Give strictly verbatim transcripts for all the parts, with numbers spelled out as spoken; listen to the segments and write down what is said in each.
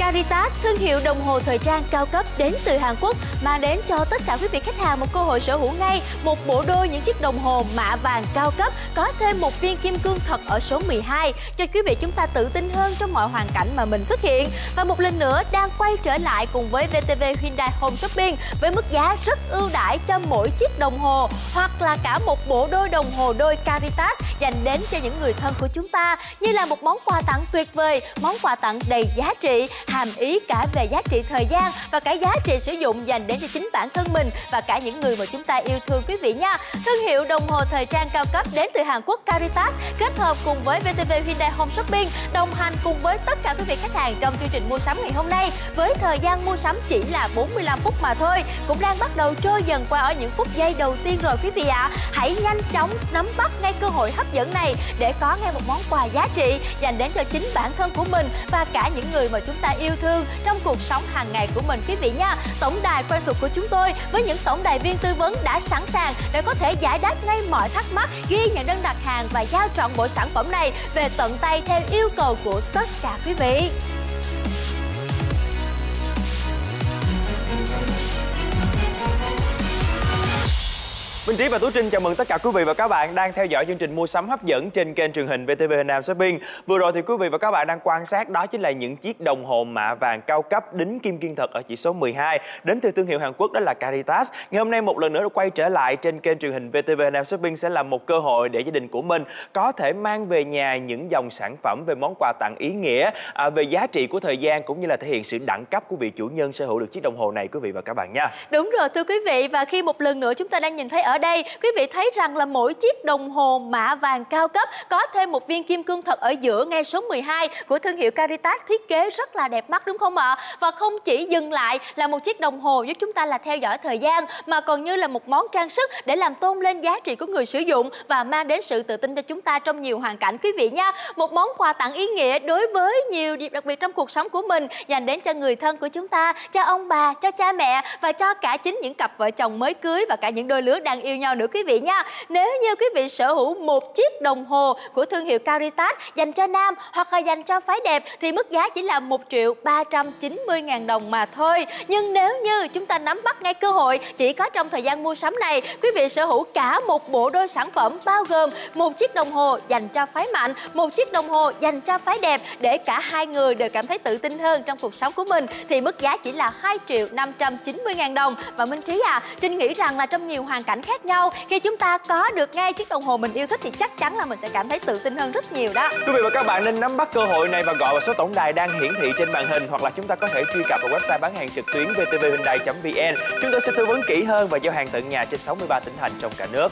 Caritas, thương hiệu đồng hồ thời trang cao cấp đến từ Hàn Quốc, mang đến cho tất cả quý vị khách hàng một cơ hội sở hữu ngay một bộ đôi những chiếc đồng hồ mạ vàng cao cấp, có thêm một viên kim cương thật ở số mười hai, cho quý vị chúng ta tự tin hơn trong mọi hoàn cảnh mà mình xuất hiện. Và một lần nữa đang quay trở lại cùng với vê tê vê Hyundai Home Shopping với mức giá rất ưu đãi cho mỗi chiếc đồng hồ, hoặc là cả một bộ đôi đồng hồ đôi Caritas dành đến cho những người thân của chúng ta, như là một món quà tặng tuyệt vời, món quà tặng đầy giá trị, hàm ý cả về giá trị thời gian và cả giá trị sử dụng dành đến cho chính bản thân mình và cả những người mà chúng ta yêu thương quý vị nha. Thương hiệu đồng hồ thời trang cao cấp đến từ Hàn Quốc Caritas kết hợp cùng với vê tê vê Hyundai Home Shopping đồng hành cùng với tất cả quý vị khách hàng trong chương trình mua sắm ngày hôm nay, với thời gian mua sắm chỉ là bốn mươi lăm phút mà thôi, cũng đang bắt đầu trôi dần qua ở những phút giây đầu tiên rồi quý vị ạ. À. Hãy nhanh chóng nắm bắt ngay cơ hội hấp dẫn này để có ngay một món quà giá trị dành đến cho chính bản thân của mình và cả những người mà chúng ta yêu thương trong cuộc sống hàng ngày của mình quý vị nha. Tổng đài quen thuộc của chúng tôi với những tổng đài viên tư vấn đã sẵn sàng để có thể giải đáp ngay mọi thắc mắc, ghi nhận đơn đặt hàng và giao trọn bộ sản phẩm này về tận tay theo yêu cầu của tất cả quý vị. Minh Trí và Tú Trinh chào mừng tất cả quý vị và các bạn đang theo dõi chương trình mua sắm hấp dẫn trên kênh truyền hình vê tê vê Hyundai Shopping. Vừa rồi thì quý vị và các bạn đang quan sát đó chính là những chiếc đồng hồ mạ vàng cao cấp đính kim kiên thật ở chỉ số mười hai đến từ thương hiệu Hàn Quốc, đó là Caritas. Ngày hôm nay một lần nữa quay trở lại trên kênh truyền hình vê tê vê Hyundai Shopping sẽ là một cơ hội để gia đình của mình có thể mang về nhà những dòng sản phẩm về món quà tặng ý nghĩa, à, về giá trị của thời gian, cũng như là thể hiện sự đẳng cấp của vị chủ nhân sở hữu được chiếc đồng hồ này quý vị và các bạn nha. Đúng rồi thưa quý vị, và khi một lần nữa chúng ta đang nhìn thấy ở đây, quý vị thấy rằng là mỗi chiếc đồng hồ mạ vàng cao cấp có thêm một viên kim cương thật ở giữa ngay số mười hai của thương hiệu Caritas, thiết kế rất là đẹp mắt đúng không ạ? Và không chỉ dừng lại là một chiếc đồng hồ giúp chúng ta là theo dõi thời gian, mà còn như là một món trang sức để làm tôn lên giá trị của người sử dụng và mang đến sự tự tin cho chúng ta trong nhiều hoàn cảnh quý vị nha. Một món quà tặng ý nghĩa đối với nhiều dịp đặc biệt trong cuộc sống của mình, dành đến cho người thân của chúng ta, cho ông bà, cho cha mẹ và cho cả chính những cặp vợ chồng mới cưới và cả những đôi lứa đang yêu nhau nữa quý vị nha. Nếu như quý vị sở hữu một chiếc đồng hồ của thương hiệu Caritas dành cho nam hoặc là dành cho phái đẹp thì mức giá chỉ là một triệu ba trăm chín mươi ngàn đồng mà thôi. Nhưng nếu như chúng ta nắm bắt ngay cơ hội chỉ có trong thời gian mua sắm này, quý vị sở hữu cả một bộ đôi sản phẩm bao gồm một chiếc đồng hồ dành cho phái mạnh, một chiếc đồng hồ dành cho phái đẹp, để cả hai người đều cảm thấy tự tin hơn trong cuộc sống của mình, thì mức giá chỉ là hai triệu năm trăm chín mươi ngàn đồng. Và Minh Trí à, Trinh nghĩ rằng là trong nhiều hoàn cảnh khác nhau, khi chúng ta có được ngay chiếc đồng hồ mình yêu thích thì chắc chắn là mình sẽ cảm thấy tự tin hơn rất nhiều đó. Quý vị và các bạn nên nắm bắt cơ hội này và gọi vào số tổng đài đang hiển thị trên màn hình, hoặc là chúng ta có thể truy cập vào website bán hàng trực tuyến vê tê vê hyundai chấm vn. Chúng tôi sẽ tư vấn kỹ hơn và giao hàng tận nhà trên sáu mươi ba tỉnh thành trong cả nước.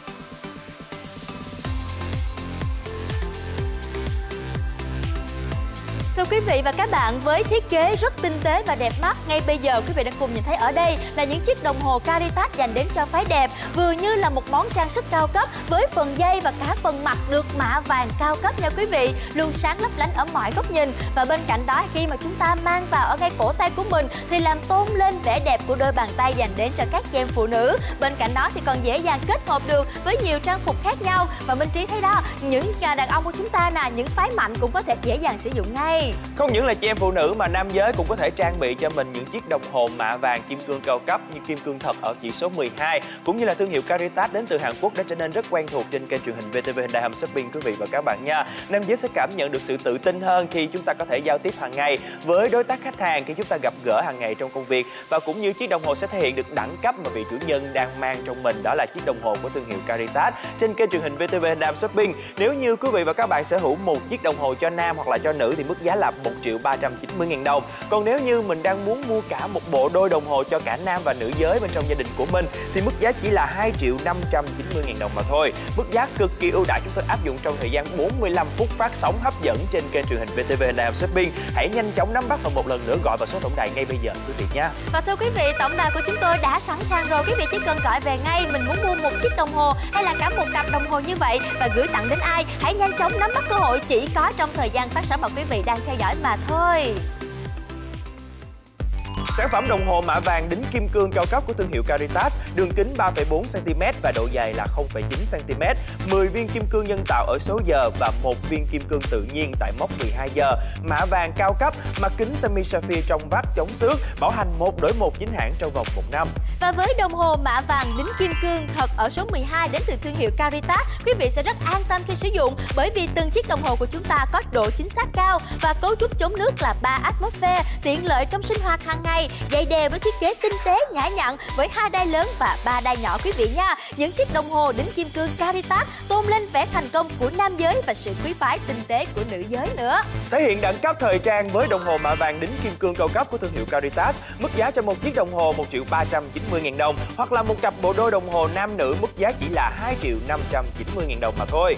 Thưa quý vị và các bạn, với thiết kế rất tinh tế và đẹp mắt, ngay bây giờ quý vị đang cùng nhìn thấy ở đây là những chiếc đồng hồ Caritas dành đến cho phái đẹp, vừa như là một món trang sức cao cấp với phần dây và cả phần mặt được mạ vàng cao cấp nha quý vị, luôn sáng lấp lánh ở mọi góc nhìn. Và bên cạnh đó, khi mà chúng ta mang vào ở ngay cổ tay của mình thì làm tôn lên vẻ đẹp của đôi bàn tay dành đến cho các chị em phụ nữ. Bên cạnh đó thì còn dễ dàng kết hợp được với nhiều trang phục khác nhau. Và Minh Trí thấy đó, những đàn ông của chúng ta nè, những phái mạnh cũng có thể dễ dàng sử dụng ngay. Không những là chị em phụ nữ mà nam giới cũng có thể trang bị cho mình những chiếc đồng hồ mạ vàng kim cương cao cấp như kim cương thật ở chỉ số mười hai, cũng như là thương hiệu Caritas đến từ Hàn Quốc đã trở nên rất quen thuộc trên kênh truyền hình vê tê vê Hyundai Home Shopping quý vị và các bạn nha. Nam giới sẽ cảm nhận được sự tự tin hơn khi chúng ta có thể giao tiếp hàng ngày với đối tác khách hàng khi chúng ta gặp gỡ hàng ngày trong công việc, và cũng như chiếc đồng hồ sẽ thể hiện được đẳng cấp mà vị chủ nhân đang mang trong mình, đó là chiếc đồng hồ của thương hiệu Caritas trên kênh truyền hình vê tê vê Hyundai Home Shopping. Nếu như quý vị và các bạn sở hữu một chiếc đồng hồ cho nam hoặc là cho nữ thì mức giá là một triệu ba trăm chín mươi ngàn đồng. Còn nếu như mình đang muốn mua cả một bộ đôi đồng hồ cho cả nam và nữ giới bên trong gia đình của mình thì mức giá chỉ là hai triệu năm trăm chín mươi ngàn đồng mà thôi. Mức giá cực kỳ ưu đãi chúng tôi áp dụng trong thời gian bốn mươi lăm phút phát sóng hấp dẫn trên kênh truyền hình vê tê vê Hyundai Home Shopping. Hãy nhanh chóng nắm bắt và một lần nữa gọi vào số tổng đài ngay bây giờ quý vị nhé. Và thưa quý vị, tổng đài của chúng tôi đã sẵn sàng rồi. Quý vị chỉ cần gọi về ngay mình muốn mua một chiếc đồng hồ hay là cả một cặp đồng hồ như vậy và gửi tặng đến ai. Hãy nhanh chóng nắm bắt cơ hội chỉ có trong thời gian phát sóng mà quý vị đang theo dõi mà thôi. Sản phẩm đồng hồ mạ vàng đính kim cương cao cấp của thương hiệu Caritas, đường kính ba phẩy bốn xăng ti mét và độ dài là không phẩy chín xăng ti mét, mười viên kim cương nhân tạo ở số giờ và một viên kim cương tự nhiên tại mốc mười hai giờ. Mạ vàng cao cấp, mặt kính semi sapphire trong vắt chống xước, bảo hành một đổi một chính hãng trong vòng một năm. Và với đồng hồ mạ vàng đính kim cương thật ở số mười hai đến từ thương hiệu Caritas, quý vị sẽ rất an tâm khi sử dụng bởi vì từng chiếc đồng hồ của chúng ta có độ chính xác cao và cấu trúc chống nước là ba atmosphere, tiện lợi trong sinh hoạt hàng ngày, dây đeo với thiết kế tinh tế nhã nhặn với hai đai lớn và ba đai nhỏ quý vị nha. Những chiếc đồng hồ đính kim cương Caritas tôn lên vẻ thành công của nam giới và sự quý phái tinh tế của nữ giới nữa. Thể hiện đẳng cấp thời trang với đồng hồ mạ vàng đính kim cương cao cấp của thương hiệu Caritas, mức giá cho một chiếc đồng hồ một triệu ba trăm chín mươi nghìn đồng hoặc là một cặp bộ đôi đồng hồ nam nữ mức giá chỉ là hai triệu năm trăm chín mươi nghìn đồng mà thôi.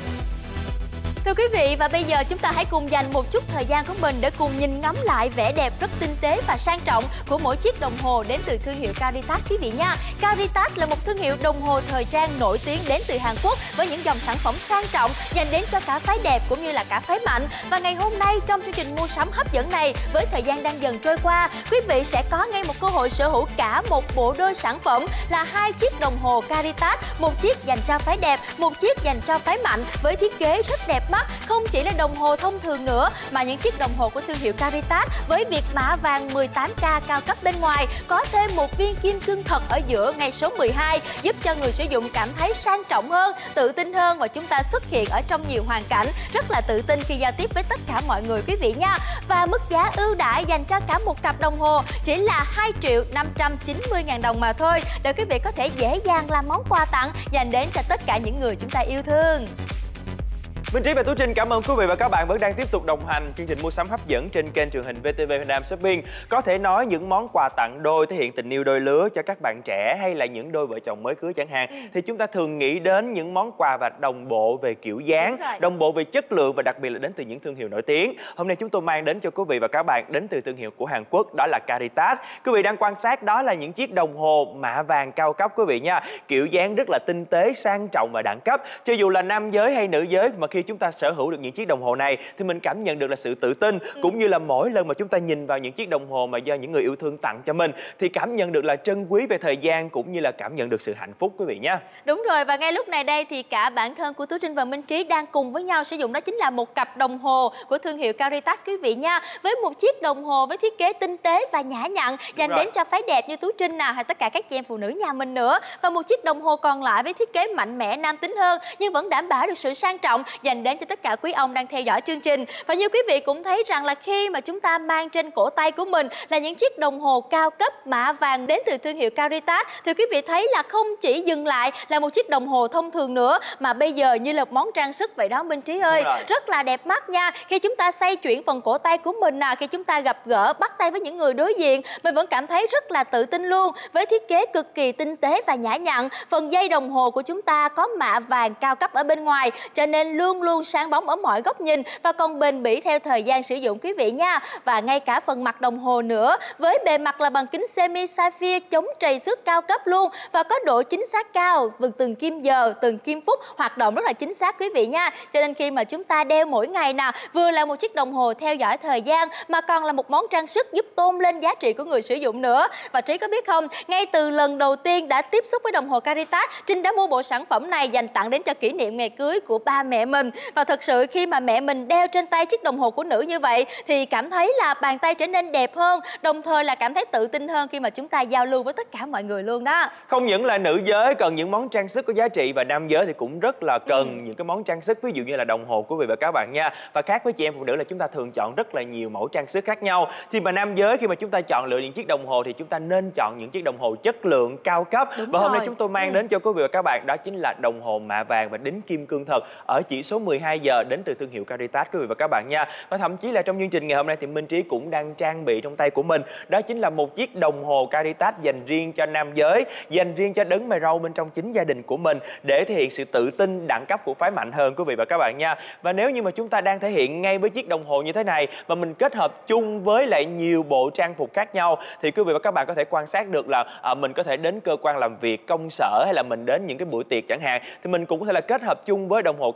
Thưa quý vị, và bây giờ chúng ta hãy cùng dành một chút thời gian của mình để cùng nhìn ngắm lại vẻ đẹp rất tinh tế và sang trọng của mỗi chiếc đồng hồ đến từ thương hiệu Caritas quý vị nha. Caritas là một thương hiệu đồng hồ thời trang nổi tiếng đến từ Hàn Quốc với những dòng sản phẩm sang trọng dành đến cho cả phái đẹp cũng như là cả phái mạnh. Và ngày hôm nay trong chương trình mua sắm hấp dẫn này, với thời gian đang dần trôi qua, quý vị sẽ có ngay một cơ hội sở hữu cả một bộ đôi sản phẩm là hai chiếc đồng hồ Caritas, một chiếc dành cho phái đẹp, một chiếc dành cho phái mạnh với thiết kế rất đẹp mắt. Không chỉ là đồng hồ thông thường nữa mà những chiếc đồng hồ của thương hiệu Caritas với việc mạ vàng mười tám ca cao cấp bên ngoài có thêm một viên kim cương thật ở giữa ngay số mười hai, giúp cho người sử dụng cảm thấy sang trọng hơn, tự tin hơn và chúng ta xuất hiện ở trong nhiều hoàn cảnh rất là tự tin khi giao tiếp với tất cả mọi người quý vị nha. Và mức giá ưu đãi dành cho cả một cặp đồng hồ chỉ là hai triệu năm trăm chín mươi nghìn đồng mà thôi, để quý vị có thể dễ dàng làm món quà tặng dành đến cho tất cả những người chúng ta yêu thương. Minh Trí và Tú Trinh cảm ơn quý vị và các bạn vẫn đang tiếp tục đồng hành chương trình mua sắm hấp dẫn trên kênh truyền hình vê tê vê Việt Nam Shopping. Có thể nói những món quà tặng đôi thể hiện tình yêu đôi lứa cho các bạn trẻ hay là những đôi vợ chồng mới cưới chẳng hạn, thì chúng ta thường nghĩ đến những món quà và đồng bộ về kiểu dáng, đồng bộ về chất lượng và đặc biệt là đến từ những thương hiệu nổi tiếng. Hôm nay chúng tôi mang đến cho quý vị và các bạn đến từ thương hiệu của Hàn Quốc, đó là Caritas. Quý vị đang quan sát đó là những chiếc đồng hồ mạ vàng cao cấp quý vị nha. Kiểu dáng rất là tinh tế, sang trọng và đẳng cấp. Cho dù là nam giới hay nữ giới mà khi chúng ta sở hữu được những chiếc đồng hồ này thì mình cảm nhận được là sự tự tin, ừ. cũng như là mỗi lần mà chúng ta nhìn vào những chiếc đồng hồ mà do những người yêu thương tặng cho mình thì cảm nhận được là trân quý về thời gian cũng như là cảm nhận được sự hạnh phúc quý vị nha. Đúng rồi, và ngay lúc này đây thì cả bản thân của Tú Trinh và Minh Trí đang cùng với nhau sử dụng đó chính là một cặp đồng hồ của thương hiệu Caritas quý vị nha, với một chiếc đồng hồ với thiết kế tinh tế và nhã nhặn dành đến cho phái đẹp như Tú Trinh nào hay tất cả các chị em phụ nữ nhà mình nữa, và một chiếc đồng hồ còn lại với thiết kế mạnh mẽ nam tính hơn nhưng vẫn đảm bảo được sự sang trọng dành đến cho tất cả quý ông đang theo dõi chương trình. Và như quý vị cũng thấy rằng là khi mà chúng ta mang trên cổ tay của mình là những chiếc đồng hồ cao cấp mạ vàng đến từ thương hiệu Caritas thì quý vị thấy là không chỉ dừng lại là một chiếc đồng hồ thông thường nữa mà bây giờ như là một món trang sức vậy đó Minh Trí ơi, rất là đẹp mắt nha. Khi chúng ta xoay chuyển phần cổ tay của mình nè, khi chúng ta gặp gỡ bắt tay với những người đối diện, mình vẫn cảm thấy rất là tự tin luôn, với thiết kế cực kỳ tinh tế và nhã nhặn. Phần dây đồng hồ của chúng ta có mạ vàng cao cấp ở bên ngoài cho nên luôn luôn sáng bóng ở mọi góc nhìn và còn bền bỉ theo thời gian sử dụng quý vị nha. Và ngay cả phần mặt đồng hồ nữa, với bề mặt là bằng kính semi sapphire chống trầy xước cao cấp luôn và có độ chính xác cao, vượt từng kim giờ, từng kim phút hoạt động rất là chính xác quý vị nha. Cho nên khi mà chúng ta đeo mỗi ngày nào, vừa là một chiếc đồng hồ theo dõi thời gian mà còn là một món trang sức giúp tôn lên giá trị của người sử dụng nữa. Và Trí có biết không, ngay từ lần đầu tiên đã tiếp xúc với đồng hồ Caritas, Trinh đã mua bộ sản phẩm này dành tặng đến cho kỷ niệm ngày cưới của ba mẹ mình. Và thật sự khi mà mẹ mình đeo trên tay chiếc đồng hồ của nữ như vậy thì cảm thấy là bàn tay trở nên đẹp hơn, đồng thời là cảm thấy tự tin hơn khi mà chúng ta giao lưu với tất cả mọi người luôn đó. Không những là nữ giới cần những món trang sức có giá trị và nam giới thì cũng rất là cần ừ. những cái món trang sức, ví dụ như là đồng hồ của quý vị và các bạn nha. Và khác với chị em phụ nữ là chúng ta thường chọn rất là nhiều mẫu trang sức khác nhau, thì mà nam giới khi mà chúng ta chọn lựa những chiếc đồng hồ thì chúng ta nên chọn những chiếc đồng hồ chất lượng cao cấp. Đúng và hôm rồi. nay chúng tôi mang ừ. đến cho quý vị và các bạn đó chính là đồng hồ mạ vàng và đính kim cương thật ở chỉ số mười hai giờ đến từ thương hiệu Caritas quý vị và các bạn nha. Và thậm chí là trong chương trình ngày hôm nay thì Minh Trí cũng đang trang bị trong tay của mình đó chính là một chiếc đồng hồ Caritas dành riêng cho nam giới, dành riêng cho đấng mày râu bên trong chính gia đình của mình để thể hiện sự tự tin đẳng cấp của phái mạnh hơn quý vị và các bạn nha. Và nếu như mà chúng ta đang thể hiện ngay với chiếc đồng hồ như thế này và mình kết hợp chung với lại nhiều bộ trang phục khác nhau thì quý vị và các bạn có thể quan sát được là à, mình có thể đến cơ quan làm việc, công sở hay là mình đến những cái buổi tiệc chẳng hạn, thì mình cũng có thể là kết hợp chung với đồng hồ Caritas như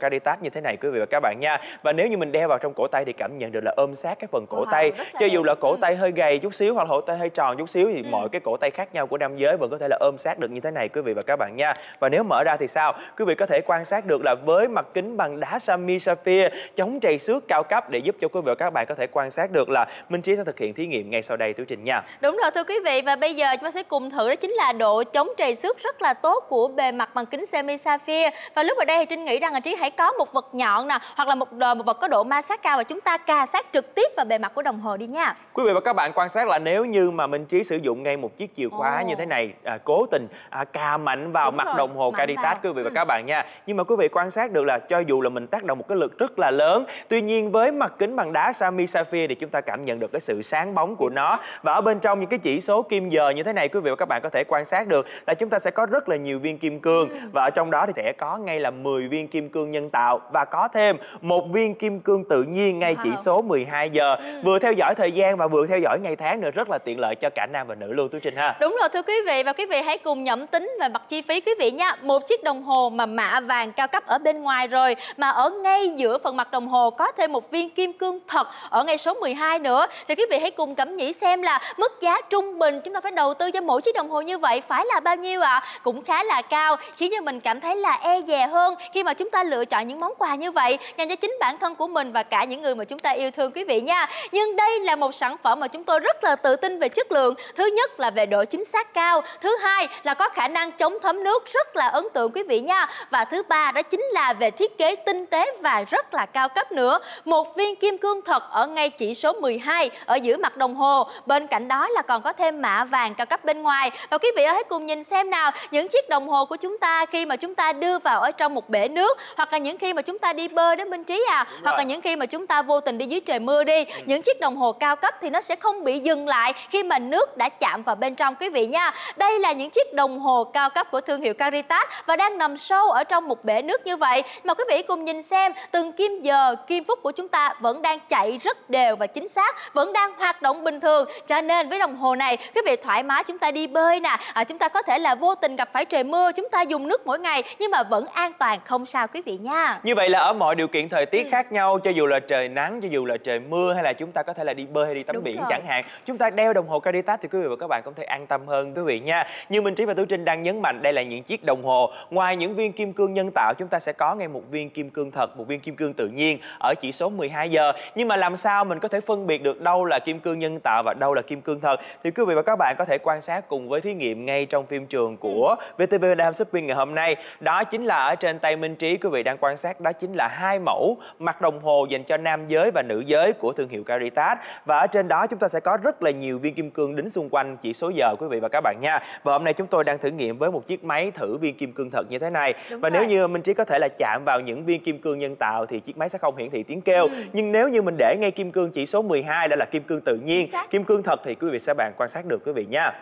thế này quý vị và các bạn nha. Và nếu như mình đeo vào trong cổ tay thì cảm nhận được là ôm sát các phần cổ Wow, tay. Cho dù đẹp. là cổ ừ. tay hơi gầy chút xíu hoặc là cổ tay hơi tròn chút xíu thì Ừ. mọi cái cổ tay khác nhau của nam giới vẫn có thể là ôm sát được như thế này quý vị và các bạn nha. Và nếu mở ra thì sao? Quý vị có thể quan sát được là với mặt kính bằng đá Sammy Sapphire chống trầy xước cao cấp để giúp cho quý vị và các bạn có thể quan sát được là Minh Trí sẽ thực hiện thí nghiệm ngay sau đây Tú Trinh nha. Đúng rồi thưa quý vị, và bây giờ chúng ta sẽ cùng thử đó chính là độ chống trầy xước rất là tốt của bề mặt bằng kính Semi Sapphire. Và lúc ở đây thì Trinh nghĩ rằng là Trí hãy có một vật nhọn nè, hoặc là một một vật có độ ma sát cao và chúng ta cà sát trực tiếp vào bề mặt của đồng hồ đi nha. Quý vị và các bạn quan sát là nếu như mà Minh Trí sử dụng ngay một chiếc chìa khóa Ồ. như thế này, à, cố tình à, cà mạnh vào Đúng mặt rồi, đồng hồ mạnh Caritas vào. quý vị và Ừ. các bạn nha. Nhưng mà quý vị quan sát được là cho dù là mình tác động một cái lực rất là lớn, tuy nhiên với mặt kính bằng đá Sammy Sapphire thì chúng ta cảm nhận được cái sự sáng bóng của nó. Và ở bên trong những cái chỉ số kim giờ như thế này quý vị và các bạn có thể quan sát được là chúng ta sẽ có rất là nhiều viên kim cương. Ừ. Và ở trong đó thì sẽ có ngay là mười viên kim cương nhân tạo và có thêm một viên kim cương tự nhiên ngay wow. chỉ số mười hai giờ. Ừ. Vừa theo dõi thời gian và vừa theo dõi ngày tháng nữa, rất là tiện lợi cho cả nam và nữ luôn Tú Trinh ha. Đúng rồi thưa quý vị, và quý vị hãy cùng nhẩm tính về mặt chi phí quý vị nha. Một chiếc đồng hồ mà mạ vàng cao cấp ở bên ngoài rồi, mà ở ngay giữa phần mặt đồng hồ có thêm một viên kim cương thật ở ngay số mười hai nữa, thì quý vị hãy cùng cảm nghĩ xem là mức giá trung bình chúng ta phải đầu tư cho mỗi chiếc đồng hồ như vậy phải là bao nhiêu ạ? À? Cũng khá là cao, khiến cho mình cảm thấy là e dè hơn khi mà chúng ta lựa chọn những món quà như vậy dành cho chính bản thân của mình và cả những người mà chúng ta yêu thương quý vị nha. Nhưng đây là một sản phẩm mà chúng tôi rất là tự tin về chất lượng. Thứ nhất là về độ chính xác cao, thứ hai là có khả năng chống thấm nước rất là ấn tượng quý vị nha, và thứ ba đó chính là về thiết kế tinh tế và rất là cao cấp nữa. Một viên kim cương thật ở ngay chỉ số mười hai ở giữa mặt đồng hồ, bên cạnh đó là còn có thêm mạ vàng cao cấp bên ngoài. Và quý vị hãy cùng nhìn xem nào, những chiếc đồng hồ của chúng ta khi mà chúng ta đưa vào ở trong một bể nước, hoặc là những khi mà chúng ta đi bơi đó Minh Trí à, hoặc là những khi mà chúng ta vô tình đi dưới trời mưa đi, ừ. những chiếc đồng hồ cao cấp thì nó sẽ không bị dừng lại khi mà nước đã chạm vào bên trong quý vị nha. Đây là những chiếc đồng hồ cao cấp của thương hiệu Caritas và đang nằm sâu ở trong một bể nước như vậy. Mà quý vị cùng nhìn xem, từng kim giờ, kim phút của chúng ta vẫn đang chạy rất đều và chính xác, vẫn đang hoạt động bình thường. Cho nên với đồng hồ này, quý vị thoải mái chúng ta đi bơi nè, à, chúng ta có thể là vô tình gặp phải trời mưa, chúng ta dùng nước mỗi ngày nhưng mà vẫn an toàn không sao quý vị nha. Như vậy là ở mọi điều kiện thời tiết ừ. khác nhau, cho dù là trời nắng, cho dù là trời mưa, hay là chúng ta có thể là đi bơi hay đi tắm Đúng biển rồi. chẳng hạn, chúng ta đeo đồng hồ Caritas thì quý vị và các bạn cũng thể an tâm hơn quý vị nha. Như Minh Trí và Tú Trinh đang nhấn mạnh, đây là những chiếc đồng hồ ngoài những viên kim cương nhân tạo, chúng ta sẽ có ngay một viên kim cương thật, một viên kim cương tự nhiên ở chỉ số mười hai giờ. Nhưng mà làm sao mình có thể phân biệt được đâu là kim cương nhân tạo và đâu là kim cương thật? Thì quý vị và các bạn có thể quan sát cùng với thí nghiệm ngay trong phim trường của vê tê vê Đam Shopping ngày hôm nay. Đó chính là ở trên tay Minh Trí quý vị đang quan sát, đó chính là hai mẫu mặt đồng hồ dành cho nam giới và nữ giới của thương hiệu Caritas. Và ở trên đó chúng ta sẽ có rất là nhiều viên kim cương đính xung quanh chỉ số giờ quý vị và các bạn nha. Và hôm nay chúng tôi đang thử nghiệm với một chiếc máy thử viên kim cương thật như thế này. Đúng và rồi. Nếu như Minh Trí có thể là chạm vào những viên kim cương nhân tạo thì chiếc máy sẽ không hiển thị tiếng kêu. Ừ. Nhưng nếu như mình để ngay kim cương chỉ số mười hai, đó là kim cương tự nhiên, kim cương thật thì quý vị sẽ bạn quan sát được quý vị nha.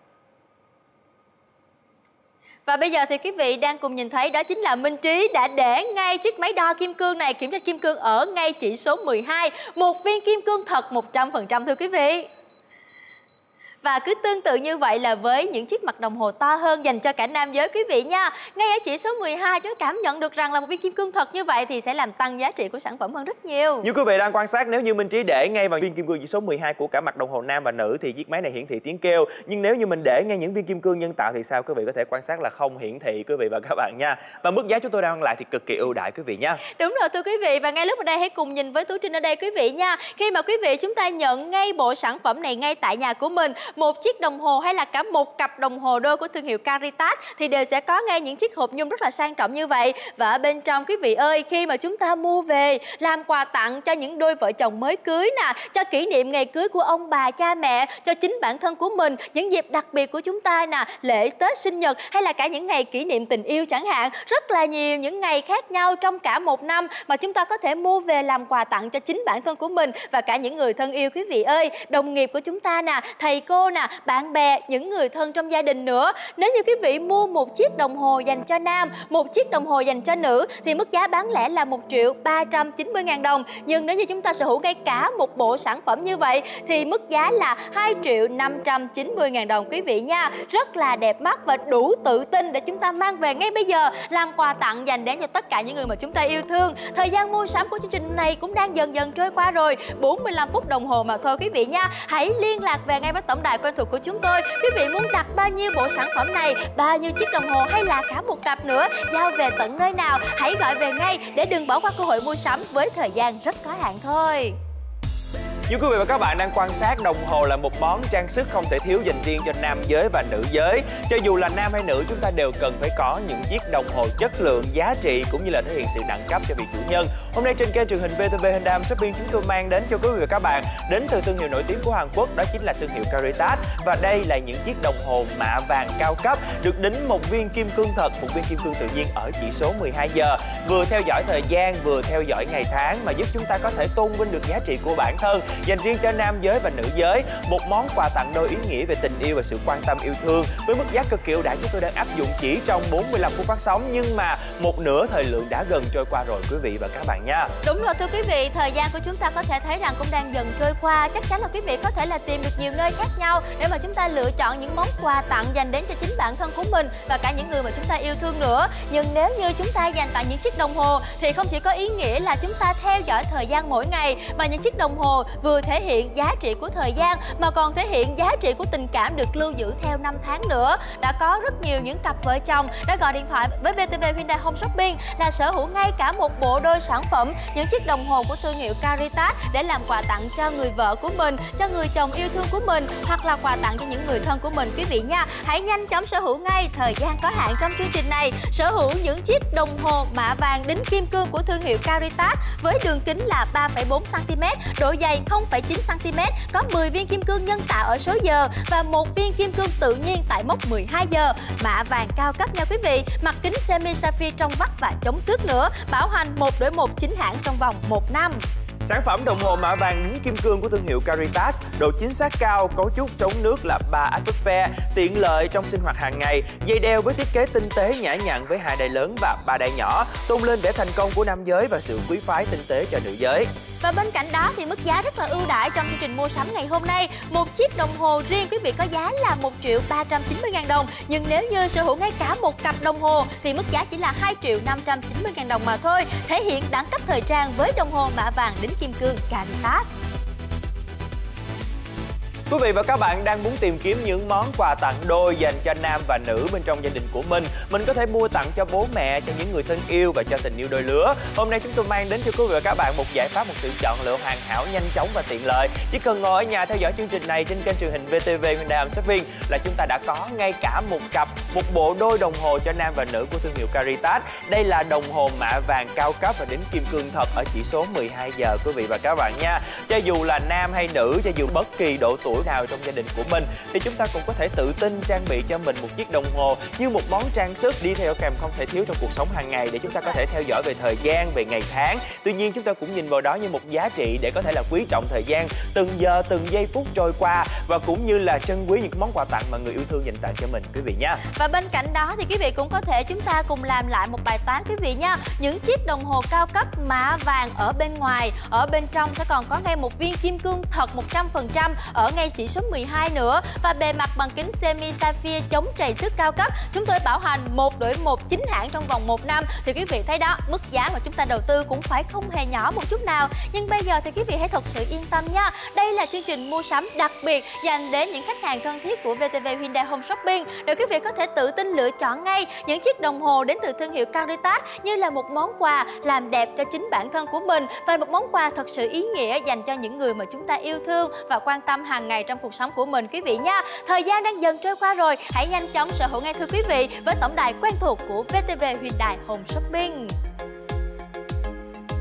Và bây giờ thì quý vị đang cùng nhìn thấy đó chính là Minh Trí đã để ngay chiếc máy đo kim cương này, kiểm tra kim cương ở ngay chỉ số mười hai, một viên kim cương thật một trăm phần trăm thưa quý vị. Và cứ tương tự như vậy là với những chiếc mặt đồng hồ to hơn dành cho cả nam giới quý vị nha. Ngay ở chỉ số mười hai chúng ta cảm nhận được rằng là một viên kim cương thật như vậy thì sẽ làm tăng giá trị của sản phẩm hơn rất nhiều. Như quý vị đang quan sát, nếu như Minh Trí để ngay vào viên kim cương chỉ số mười hai của cả mặt đồng hồ nam và nữ thì chiếc máy này hiển thị tiếng kêu. Nhưng nếu như mình để ngay những viên kim cương nhân tạo thì sao? Quý vị có thể quan sát là không hiển thị quý vị và các bạn nha. Và mức giá chúng tôi đang lại thì cực kỳ ưu đãi quý vị nha. Đúng rồi thưa quý vị, và ngay lúc ở đây hãy cùng nhìn với Tú Trinh ở đây quý vị nha. Khi mà quý vị chúng ta nhận ngay bộ sản phẩm này ngay tại nhà của mình, một chiếc đồng hồ hay là cả một cặp đồng hồ đôi của thương hiệu Caritas thì đều sẽ có ngay những chiếc hộp nhung rất là sang trọng như vậy. Và ở bên trong quý vị ơi, khi mà chúng ta mua về làm quà tặng cho những đôi vợ chồng mới cưới nè, cho kỷ niệm ngày cưới của ông bà cha mẹ, cho chính bản thân của mình, những dịp đặc biệt của chúng ta nè, lễ Tết sinh nhật hay là cả những ngày kỷ niệm tình yêu chẳng hạn, rất là nhiều những ngày khác nhau trong cả một năm mà chúng ta có thể mua về làm quà tặng cho chính bản thân của mình và cả những người thân yêu quý vị ơi, đồng nghiệp của chúng ta nè, thầy cô cô nè, bạn bè, những người thân trong gia đình nữa. Nếu như quý vị mua một chiếc đồng hồ dành cho nam, một chiếc đồng hồ dành cho nữ thì mức giá bán lẻ là một triệu ba trăm chín mươi ngàn đồng. Nhưng nếu như chúng ta sở hữu ngay cả một bộ sản phẩm như vậy thì mức giá là hai triệu năm trăm chín mươi ngàn đồng quý vị nha. Rất là đẹp mắt và đủ tự tin để chúng ta mang về ngay bây giờ làm quà tặng dành đến cho tất cả những người mà chúng ta yêu thương. Thời gian mua sắm của chương trình này cũng đang dần dần trôi qua rồi, bốn mươi lăm phút đồng hồ mà thôi quý vị nha. Hãy liên lạc về ngay với tổng đài quen thuộc của chúng tôi. Quý vị muốn đặt bao nhiêu bộ sản phẩm này, bao nhiêu chiếc đồng hồ hay là cả một cặp nữa, giao về tận nơi nào, hãy gọi về ngay để đừng bỏ qua cơ hội mua sắm với thời gian rất có hạn thôi. Như quý vị và các bạn đang quan sát, đồng hồ là một món trang sức không thể thiếu dành riêng cho nam giới và nữ giới. Cho dù là nam hay nữ, chúng ta đều cần phải có những chiếc đồng hồ chất lượng, giá trị cũng như là thể hiện sự đẳng cấp cho vị chủ nhân. Hôm nay trên kênh truyền hình vê tê vê Hyundai Home Shopping, chúng tôi mang đến cho quý vị và các bạn đến từ thương hiệu nổi tiếng của Hàn Quốc, đó chính là thương hiệu Caritas. Và đây là những chiếc đồng hồ mạ vàng cao cấp được đính một viên kim cương thật, một viên kim cương tự nhiên ở chỉ số mười hai giờ, vừa theo dõi thời gian, vừa theo dõi ngày tháng mà giúp chúng ta có thể tôn vinh được giá trị của bản thân, dành riêng cho nam giới và nữ giới. Một món quà tặng đôi ý nghĩa về tình yêu và sự quan tâm yêu thương với mức giá cực kỳ ưu đãi chúng tôi đang áp dụng chỉ trong bốn mươi lăm phút phát sóng, nhưng mà một nửa thời lượng đã gần trôi qua rồi quý vị và các bạn nha. Đúng rồi thưa quý vị, thời gian của chúng ta có thể thấy rằng cũng đang dần trôi qua. Chắc chắn là quý vị có thể là tìm được nhiều nơi khác nhau để mà chúng ta lựa chọn những món quà tặng dành đến cho chính bản thân của mình và cả những người mà chúng ta yêu thương nữa. Nhưng nếu như chúng ta dành tặng những chiếc đồng hồ thì không chỉ có ý nghĩa là chúng ta theo dõi thời gian mỗi ngày, mà những chiếc đồng hồ vừa thể hiện giá trị của thời gian mà còn thể hiện giá trị của tình cảm được lưu giữ theo năm tháng nữa. Đã có rất nhiều những cặp vợ chồng đã gọi điện thoại với vê tê vê Hyundai Home Shopping là sở hữu ngay cả một bộ đôi sản phẩm, những chiếc đồng hồ của thương hiệu Caritas để làm quà tặng cho người vợ của mình, cho người chồng yêu thương của mình, hoặc là quà tặng cho những người thân của mình quý vị nha. Hãy nhanh chóng sở hữu ngay, thời gian có hạn trong chương trình này. Sở hữu những chiếc đồng hồ mạ vàng đính kim cương của thương hiệu Caritas với đường kính là ba phẩy bốn xăng ti mét, độ dày không phẩy chín xăng ti mét, có mười viên kim cương nhân tạo ở số giờ và một viên kim cương tự nhiên tại mốc mười hai giờ. Mạ vàng cao cấp nha quý vị, mặt kính semi sapphire trong vắt và chống xước nữa, bảo hành một đổi một chính hãng trong vòng một năm. Sản phẩm đồng hồ mạ vàng đính kim cương của thương hiệu Caritas, độ chính xác cao, cấu trúc chống nước là ba atmosphere, tiện lợi trong sinh hoạt hàng ngày. Dây đeo với thiết kế tinh tế nhã nhặn với hai đai lớn và ba đai nhỏ, tôn lên vẻ thành công của nam giới và sự quý phái tinh tế cho nữ giới. Và bên cạnh đó thì mức giá rất là ưu đãi trong chương trình mua sắm ngày hôm nay. Một chiếc đồng hồ riêng quý vị có giá là một triệu ba trăm chín mươi ngàn đồng. Nhưng nếu như sở hữu ngay cả một cặp đồng hồ thì mức giá chỉ là hai triệu năm trăm chín mươi ngàn đồng mà thôi. Thể hiện đẳng cấp thời trang với đồng hồ mạ vàng đính kim cương Caritas. Quý vị và các bạn đang muốn tìm kiếm những món quà tặng đôi dành cho nam và nữ bên trong gia đình của mình. Mình có thể mua tặng cho bố mẹ, cho những người thân yêu và cho tình yêu đôi lứa. Hôm nay chúng tôi mang đến cho quý vị và các bạn một giải pháp, một sự chọn lựa hoàn hảo, nhanh chóng và tiện lợi. Chỉ cần ngồi ở nhà theo dõi chương trình này trên kênh truyền hình vê tê vê Hyundai Home Shopping là chúng ta đã có ngay cả một cặp, một bộ đôi đồng hồ cho nam và nữ của thương hiệu Caritas. Đây là đồng hồ mạ vàng cao cấp và đính kim cương thật ở chỉ số mười hai giờ quý vị và các bạn nha. Cho dù là nam hay nữ, cho dù bất kỳ độ tuổi nào trong gia đình của mình thì chúng ta cũng có thể tự tin trang bị cho mình một chiếc đồng hồ như một món trang sức đi theo kèm không thể thiếu trong cuộc sống hàng ngày, để chúng ta có thể theo dõi về thời gian, về ngày tháng. Tuy nhiên chúng ta cũng nhìn vào đó như một giá trị để có thể là quý trọng thời gian, từng giờ từng giây phút trôi qua, và cũng như là trân quý những món quà tặng mà người yêu thương dành tặng cho mình quý vị nha. Và bên cạnh đó thì quý vị cũng có thể chúng ta cùng làm lại một bài toán quý vị nha. Những chiếc đồng hồ cao cấp mạ vàng ở bên ngoài, ở bên trong sẽ còn có ngay một viên kim cương thật một trăm phần trăm ở ngay chỉ số mười hai nữa, và bề mặt bằng kính semi sapphire chống trầy xước cao cấp. Chúng tôi bảo hành một đổi một chính hãng trong vòng một năm. Thì quý vị thấy đó, mức giá mà chúng ta đầu tư cũng phải không hề nhỏ một chút nào. Nhưng bây giờ thì quý vị hãy thật sự yên tâm nha. Đây là chương trình mua sắm đặc biệt dành đến những khách hàng thân thiết của vê tê vê Hyundai Home Shopping, để quý vị có thể tự tin lựa chọn ngay những chiếc đồng hồ đến từ thương hiệu Caritas như là một món quà làm đẹp cho chính bản thân của mình, và một món quà thật sự ý nghĩa dành cho những người mà chúng ta yêu thương và quan tâm hàng ngày trong cuộc sống của mình quý vị nha. Thời gian đang dần trôi qua rồi, hãy nhanh chóng sở hữu ngay thưa quý vị với tổng đài quen thuộc của vê tê vê Hyundai Home Shopping.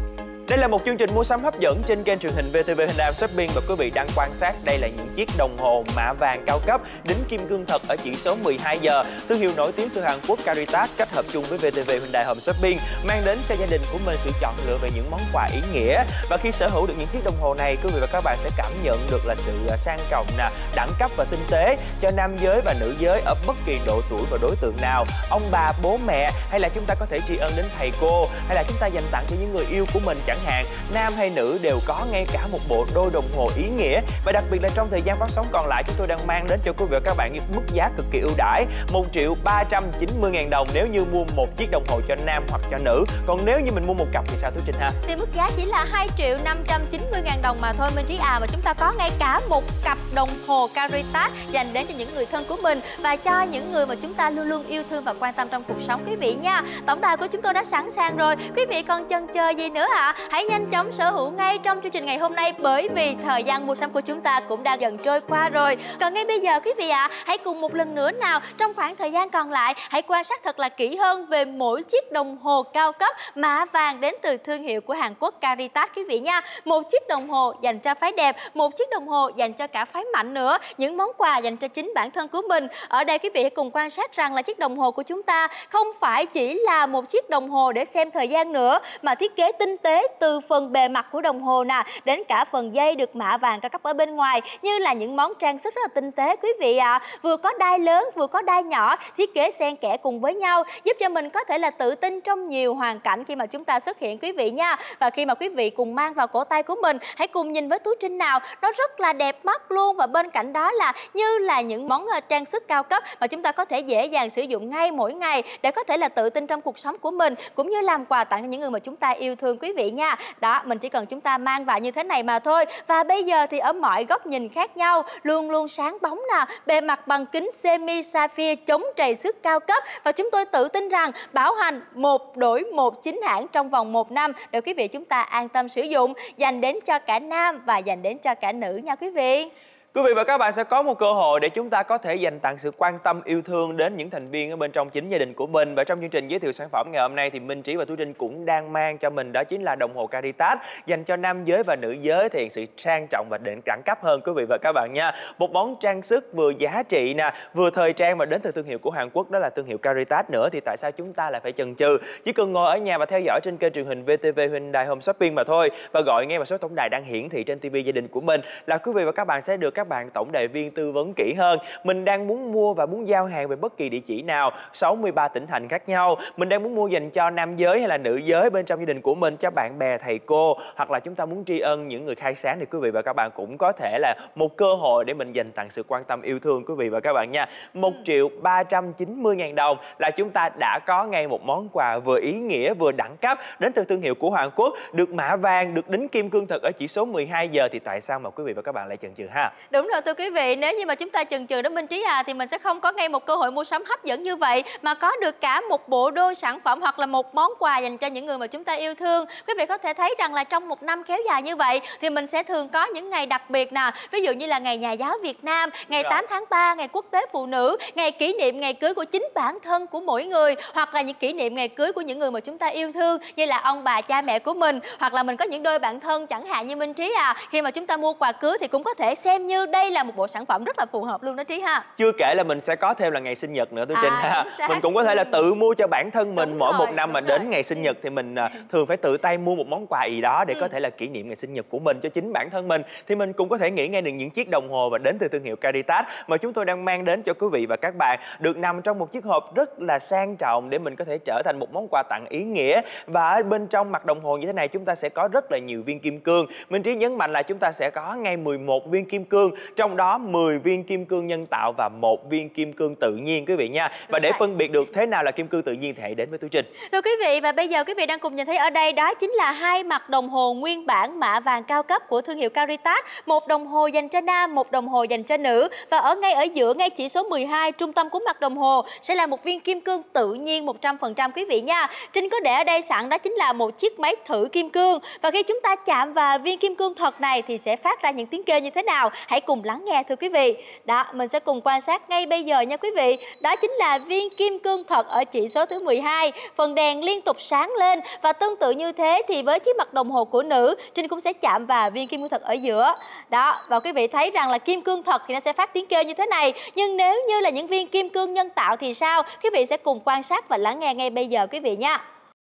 Đây là một chương trình mua sắm hấp dẫn trên kênh truyền hình vê tê vê Hyundai Shopping và quý vị đang quan sát đây là những chiếc đồng hồ mạ vàng cao cấp đính kim cương thật ở chỉ số mười hai giờ. Thương hiệu nổi tiếng từ Hàn Quốc Caritas kết hợp chung với vê tê vê Hyundai Home Shopping mang đến cho gia đình của mình sự chọn lựa về những món quà ý nghĩa. Và khi sở hữu được những chiếc đồng hồ này, quý vị và các bạn sẽ cảm nhận được là sự sang trọng, nè, đẳng cấp và tinh tế cho nam giới và nữ giới ở bất kỳ độ tuổi và đối tượng nào. Ông bà, bố mẹ hay là chúng ta có thể tri ân đến thầy cô, hay là chúng ta dành tặng cho những người yêu của mình chẳng hạn, nam hay nữ đều có ngay cả một bộ đôi đồng hồ ý nghĩa. Và đặc biệt là trong thời gian phát sóng còn lại, chúng tôi đang mang đến cho quý vị và các bạn những mức giá cực kỳ ưu đãi một triệu ba trăm chín mươi ngàn đồng nếu như mua một chiếc đồng hồ cho nam hoặc cho nữ. Còn nếu như mình mua một cặp thì sao Tú Trinh ha? Thì mức giá chỉ là hai triệu năm trăm chín mươi ngàn đồng mà thôi Minh Trí à. Và chúng ta có ngay cả một cặp đồng hồ Caritas dành đến cho những người thân của mình và cho những người mà chúng ta luôn luôn yêu thương và quan tâm trong cuộc sống quý vị nha. Tổng đài của chúng tôi đã sẵn sàng rồi, quý vị còn chần chờ gì nữa ạ? À? Hãy nhanh chóng sở hữu ngay trong chương trình ngày hôm nay, bởi vì thời gian mua sắm của chúng ta cũng đang dần trôi qua rồi. Còn ngay bây giờ quý vị ạ, à, hãy cùng một lần nữa nào trong khoảng thời gian còn lại hãy quan sát thật là kỹ hơn về mỗi chiếc đồng hồ cao cấp mạ vàng đến từ thương hiệu của Hàn Quốc Caritas quý vị nha. Một chiếc đồng hồ dành cho phái đẹp, một chiếc đồng hồ dành cho cả phái mạnh nữa, những món quà dành cho chính bản thân của mình. Ở đây quý vị hãy cùng quan sát rằng là chiếc đồng hồ của chúng ta không phải chỉ là một chiếc đồng hồ để xem thời gian nữa, mà thiết kế tinh tế từ phần bề mặt của đồng hồ nè đến cả phần dây được mạ vàng cao cấp ở bên ngoài, như là những món trang sức rất là tinh tế quý vị ạ. À. Vừa có đai lớn vừa có đai nhỏ, thiết kế xen kẽ cùng với nhau, giúp cho mình có thể là tự tin trong nhiều hoàn cảnh khi mà chúng ta xuất hiện quý vị nha. Và khi mà quý vị cùng mang vào cổ tay của mình, hãy cùng nhìn với Tú Trinh nào, nó rất là đẹp mắt luôn. Và bên cạnh đó là như là những món trang sức cao cấp mà chúng ta có thể dễ dàng sử dụng ngay mỗi ngày để có thể là tự tin trong cuộc sống của mình, cũng như làm quà tặng cho những người mà chúng ta yêu thương quý vị nha. Đó, mình chỉ cần chúng ta mang vào như thế này mà thôi. Và bây giờ thì ở mọi góc nhìn khác nhau, luôn luôn sáng bóng nè, bề mặt bằng kính semi sapphire chống trầy xước cao cấp. Và chúng tôi tự tin rằng bảo hành một đổi một chính hãng trong vòng một năm để quý vị chúng ta an tâm sử dụng, dành đến cho cả nam và dành đến cho cả nữ nha quý vị. Quý vị và các bạn sẽ có một cơ hội để chúng ta có thể dành tặng sự quan tâm yêu thương đến những thành viên ở bên trong chính gia đình của mình. Và trong chương trình giới thiệu sản phẩm ngày hôm nay thì Minh Trí và Tú Trinh cũng đang mang cho mình đó chính là đồng hồ Caritas dành cho nam giới và nữ giới, thể hiện sự sang trọng và đẳng cấp hơn quý vị và các bạn nha. Một món trang sức vừa giá trị nè, vừa thời trang mà đến từ thương hiệu của Hàn Quốc, đó là thương hiệu Caritas nữa, thì tại sao chúng ta lại phải chần chừ? Chỉ cần ngồi ở nhà và theo dõi trên kênh truyền hình vê tê vê Hyundai Home Shopping mà thôi, và gọi ngay vào số tổng đài đang hiển thị trên ti vi gia đình của mình là quý vị và các bạn sẽ được các bạn tổng đài viên tư vấn kỹ hơn. Mình đang muốn mua và muốn giao hàng về bất kỳ địa chỉ nào, sáu mươi ba tỉnh thành khác nhau. Mình đang muốn mua dành cho nam giới hay là nữ giới bên trong gia đình của mình, cho bạn bè, thầy cô, hoặc là chúng ta muốn tri ân những người khai sáng, thì quý vị và các bạn cũng có thể là một cơ hội để mình dành tặng sự quan tâm yêu thương quý vị và các bạn nha. một triệu ba trăm chín mươi ngàn đồng là chúng ta đã có ngay một món quà vừa ý nghĩa vừa đẳng cấp đến từ thương hiệu của Hàn Quốc, được mạ vàng, được đính kim cương thật ở chỉ số mười hai giờ. Thì tại sao mà quý vị và các bạn lại chần chừ ha? Đúng rồi thưa quý vị, nếu như mà chúng ta chần chừ đó Minh Trí à, thì mình sẽ không có ngay một cơ hội mua sắm hấp dẫn như vậy, mà có được cả một bộ đôi sản phẩm hoặc là một món quà dành cho những người mà chúng ta yêu thương. Quý vị có thể thấy rằng là trong một năm kéo dài như vậy thì mình sẽ thường có những ngày đặc biệt nè, ví dụ như là ngày Nhà giáo Việt Nam, ngày tám tháng ba, ngày Quốc tế Phụ nữ, ngày kỷ niệm ngày cưới của chính bản thân của mỗi người, hoặc là những kỷ niệm ngày cưới của những người mà chúng ta yêu thương như là ông bà cha mẹ của mình, hoặc là mình có những đôi bạn thân chẳng hạn như Minh Trí à, khi mà chúng ta mua quà cưới thì cũng có thể xem như đây là một bộ sản phẩm rất là phù hợp luôn đó Trí ha. Chưa kể là mình sẽ có thêm là ngày sinh nhật nữa Tú Trinh ha. À, mình cũng có thể là tự mua cho bản thân mình. Đúng mỗi rồi, một năm mà rồi. đến ngày sinh nhật thì mình thường phải tự tay mua một món quà gì đó để ừ. có thể là kỷ niệm ngày sinh nhật của mình cho chính bản thân mình. Thì mình cũng có thể nghĩ ngay được những chiếc đồng hồ và đến từ thương hiệu Caritas mà chúng tôi đang mang đến cho quý vị và các bạn, được nằm trong một chiếc hộp rất là sang trọng để mình có thể trở thành một món quà tặng ý nghĩa. Và ở bên trong mặt đồng hồ như thế này chúng ta sẽ có rất là nhiều viên kim cương. Minh Trí nhấn mạnh là chúng ta sẽ có ngay mười một viên kim cương, trong đó mười viên kim cương nhân tạo và một viên kim cương tự nhiên quý vị nha. Và để phân biệt được thế nào là kim cương tự nhiên thì hãy đến với Tú Trinh. Thưa quý vị, và bây giờ quý vị đang cùng nhìn thấy ở đây, đó chính là hai mặt đồng hồ nguyên bản mạ vàng cao cấp của thương hiệu Caritas, một đồng hồ dành cho nam, một đồng hồ dành cho nữ. Và ở ngay ở giữa, ngay chỉ số mười hai, trung tâm của mặt đồng hồ sẽ là một viên kim cương tự nhiên một trăm phần trăm quý vị nha. Trinh có để ở đây sẵn, đó chính là một chiếc máy thử kim cương. Và khi chúng ta chạm vào viên kim cương thật này thì sẽ phát ra những tiếng kêu như thế nào? Hãy Hãy cùng lắng nghe thưa quý vị. Đó, mình sẽ cùng quan sát ngay bây giờ nha quý vị. Đó chính là viên kim cương thật ở chỉ số thứ mười hai. Phần đèn liên tục sáng lên và tương tự như thế thì với chiếc mặt đồng hồ của nữ, Trinh cũng sẽ chạm vào viên kim cương thật ở giữa. Đó, và quý vị thấy rằng là kim cương thật thì nó sẽ phát tiếng kêu như thế này. Nhưng nếu như là những viên kim cương nhân tạo thì sao? Quý vị sẽ cùng quan sát và lắng nghe ngay bây giờ quý vị nha.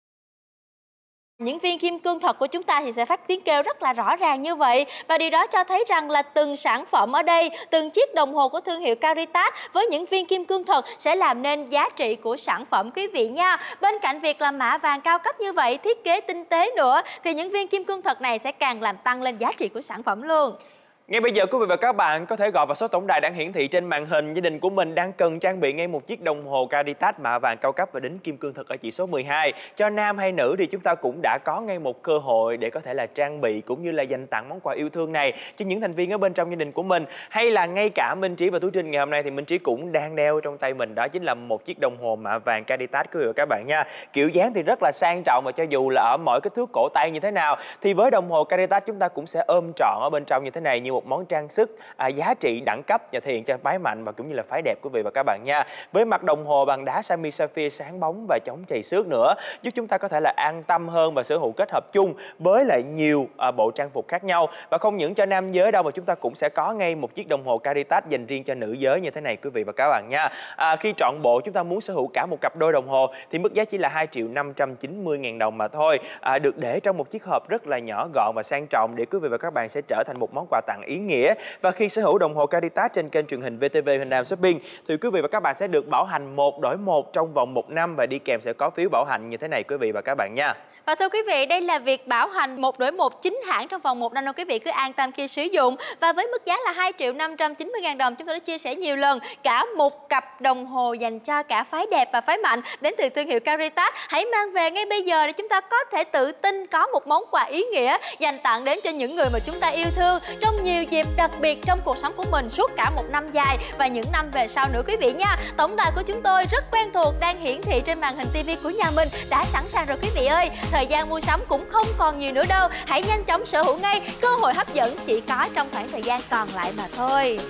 Những viên kim cương thật của chúng ta thì sẽ phát tiếng kêu rất là rõ ràng như vậy. Và điều đó cho thấy rằng là từng sản phẩm ở đây, từng chiếc đồng hồ của thương hiệu Caritas với những viên kim cương thật sẽ làm nên giá trị của sản phẩm quý vị nha. Bên cạnh việc là mạ vàng cao cấp như vậy, thiết kế tinh tế nữa, thì những viên kim cương thật này sẽ càng làm tăng lên giá trị của sản phẩm luôn. Ngay bây giờ quý vị và các bạn có thể gọi vào số tổng đài đang hiển thị trên màn hình. Gia đình của mình đang cần trang bị ngay một chiếc đồng hồ Caritas mạ vàng cao cấp và đính kim cương thật ở chỉ số mười hai. Cho nam hay nữ thì chúng ta cũng đã có ngay một cơ hội để có thể là trang bị cũng như là dành tặng món quà yêu thương này cho những thành viên ở bên trong gia đình của mình. Hay là ngay cả Minh Trí và Tú Trinh ngày hôm nay thì Minh Trí cũng đang đeo trong tay mình, đó chính là một chiếc đồng hồ mạ vàng Caritas quý vị và các bạn nha. Kiểu dáng thì rất là sang trọng và cho dù là ở mọi kích thước cổ tay như thế nào thì với đồng hồ Caritas chúng ta cũng sẽ ôm trọn ở bên trong như thế này như một món trang sức à, giá trị đẳng cấp và thể hiện cho phái mạnh và cũng như là phái đẹp quý vị và các bạn nha. Với mặt đồng hồ bằng đá Sami Sapphire sáng bóng và chống chày xước nữa, giúp chúng ta có thể là an tâm hơn và sở hữu kết hợp chung với lại nhiều à, bộ trang phục khác nhau. Và không những cho nam giới đâu mà chúng ta cũng sẽ có ngay một chiếc đồng hồ Caritas dành riêng cho nữ giới như thế này quý vị và các bạn nha. À, khi trọn bộ chúng ta muốn sở hữu cả một cặp đôi đồng hồ thì mức giá chỉ là hai triệu năm trăm chín mươi ngàn đồng mà thôi. À, được để trong một chiếc hộp rất là nhỏ gọn và sang trọng để quý vị và các bạn sẽ trở thành một món quà tặng ý nghĩa. Và khi sở hữu đồng hồ Caritas trên kênh truyền hình vê tê vê Hyundai Shopping thì quý vị và các bạn sẽ được bảo hành một đổi một trong vòng một năm và đi kèm sẽ có phiếu bảo hành như thế này quý vị và các bạn nha. Và thưa quý vị, đây là việc bảo hành một đổi một chính hãng trong vòng một năm, nên quý vị cứ an tâm khi sử dụng. Và với mức giá là hai triệu năm trăm chín mươi ngàn đồng, chúng tôi đã chia sẻ nhiều lần cả một cặp đồng hồ dành cho cả phái đẹp và phái mạnh đến từ thương hiệu Caritas. Hãy mang về ngay bây giờ để chúng ta có thể tự tin có một món quà ý nghĩa dành tặng đến cho những người mà chúng ta yêu thương trong nhiều dịp đặc biệt trong cuộc sống của mình suốt cả một năm dài và những năm về sau nữa quý vị nha. Tổng đài của chúng tôi rất quen thuộc đang hiển thị trên màn hình ti vi của nhà mình đã sẵn sàng rồi quý vị ơi. Thời gian mua sắm cũng không còn nhiều nữa đâu. Hãy nhanh chóng sở hữu ngay, cơ hội hấp dẫn chỉ có trong khoảng thời gian còn lại mà thôi.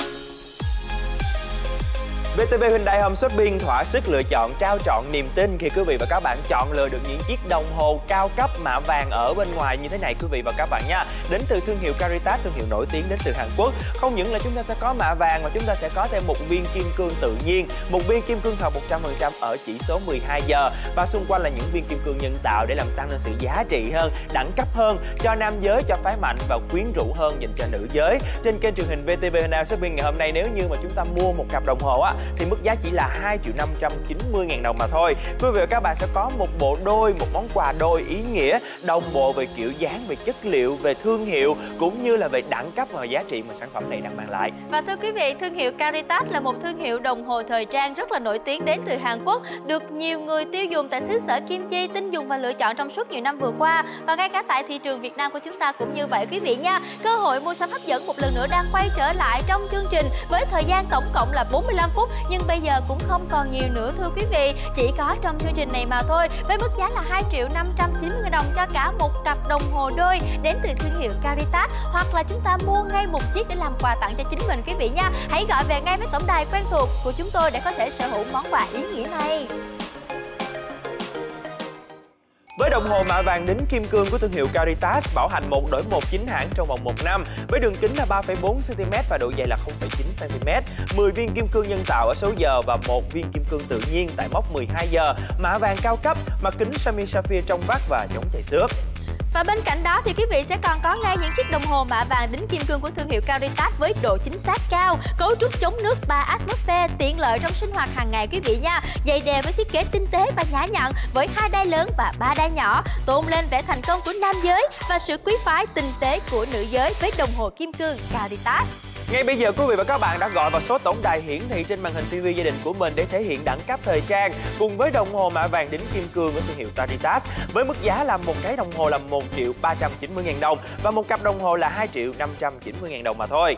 vê tê vê Hyundai Home Shopping thỏa sức lựa chọn, trao trọn niềm tin khi quý vị và các bạn chọn lựa được những chiếc đồng hồ cao cấp mạ vàng ở bên ngoài như thế này quý vị và các bạn nha. Đến từ thương hiệu Caritas, thương hiệu nổi tiếng đến từ Hàn Quốc. Không những là chúng ta sẽ có mạ vàng mà chúng ta sẽ có thêm một viên kim cương tự nhiên, một viên kim cương thật một trăm phần trăm ở chỉ số mười hai giờ và xung quanh là những viên kim cương nhân tạo để làm tăng lên sự giá trị hơn, đẳng cấp hơn cho nam giới, cho phái mạnh và quyến rũ hơn dành cho nữ giới. Trên kênh truyền hình vê tê vê Hyundai Shopping ngày hôm nay, nếu như mà chúng ta mua một cặp đồng hồ á thì mức giá chỉ là hai triệu năm trăm chín mươi ngàn đồng mà thôi. Quý vị và các bạn sẽ có một bộ đôi, một món quà đôi ý nghĩa, đồng bộ về kiểu dáng, về chất liệu, về thương hiệu cũng như là về đẳng cấp và giá trị mà sản phẩm này đang mang lại. Và thưa quý vị, thương hiệu Caritas là một thương hiệu đồng hồ thời trang rất là nổi tiếng đến từ Hàn Quốc, được nhiều người tiêu dùng tại xứ sở Kim Chi tin dùng và lựa chọn trong suốt nhiều năm vừa qua. Và ngay cả tại thị trường Việt Nam của chúng ta cũng như vậy quý vị nha. Cơ hội mua sắm hấp dẫn một lần nữa đang quay trở lại trong chương trình với thời gian tổng cộng là bốn mươi lăm phút, nhưng bây giờ cũng không còn nhiều nữa thưa quý vị, chỉ có trong chương trình này mà thôi. Với mức giá là hai triệu năm trăm chín mươi ngàn đồng cho cả một cặp đồng hồ đôi đến từ thương hiệu Caritas, hoặc là chúng ta mua ngay một chiếc để làm quà tặng cho chính mình quý vị nha. Hãy gọi về ngay với tổng đài quen thuộc của chúng tôi để có thể sở hữu món quà ý nghĩa này. Với đồng hồ mạ vàng đính kim cương của thương hiệu Caritas, bảo hành một đổi một chính hãng trong vòng một năm, với đường kính là ba phẩy bốn xăng ti mét và độ dày là không phẩy chín xăng ti mét, mười viên kim cương nhân tạo ở số giờ và một viên kim cương tự nhiên tại mốc mười hai giờ, mạ vàng cao cấp, mặt kính Sami Sapphire trong vắt và chống chày xước. Và bên cạnh đó thì quý vị sẽ còn có ngay những chiếc đồng hồ mạ vàng đính kim cương của thương hiệu Caritas với độ chính xác cao, cấu trúc chống nước ba atmosphere, tiện lợi trong sinh hoạt hàng ngày quý vị nha. Dày đều với thiết kế tinh tế và nhã nhặn với hai đai lớn và ba đai nhỏ, tôn lên vẻ thành công của nam giới và sự quý phái tinh tế của nữ giới với đồng hồ kim cương Caritas. Ngay bây giờ quý vị và các bạn đã gọi vào số tổng đài hiển thị trên màn hình ti vi gia đình của mình để thể hiện đẳng cấp thời trang cùng với đồng hồ mạ vàng đính kim cương của thương hiệu Caritas với mức giá là một cái đồng hồ là một triệu ba trăm chín mươi ngàn đồng và một cặp đồng hồ là hai triệu năm trăm chín mươi ngàn đồng mà thôi.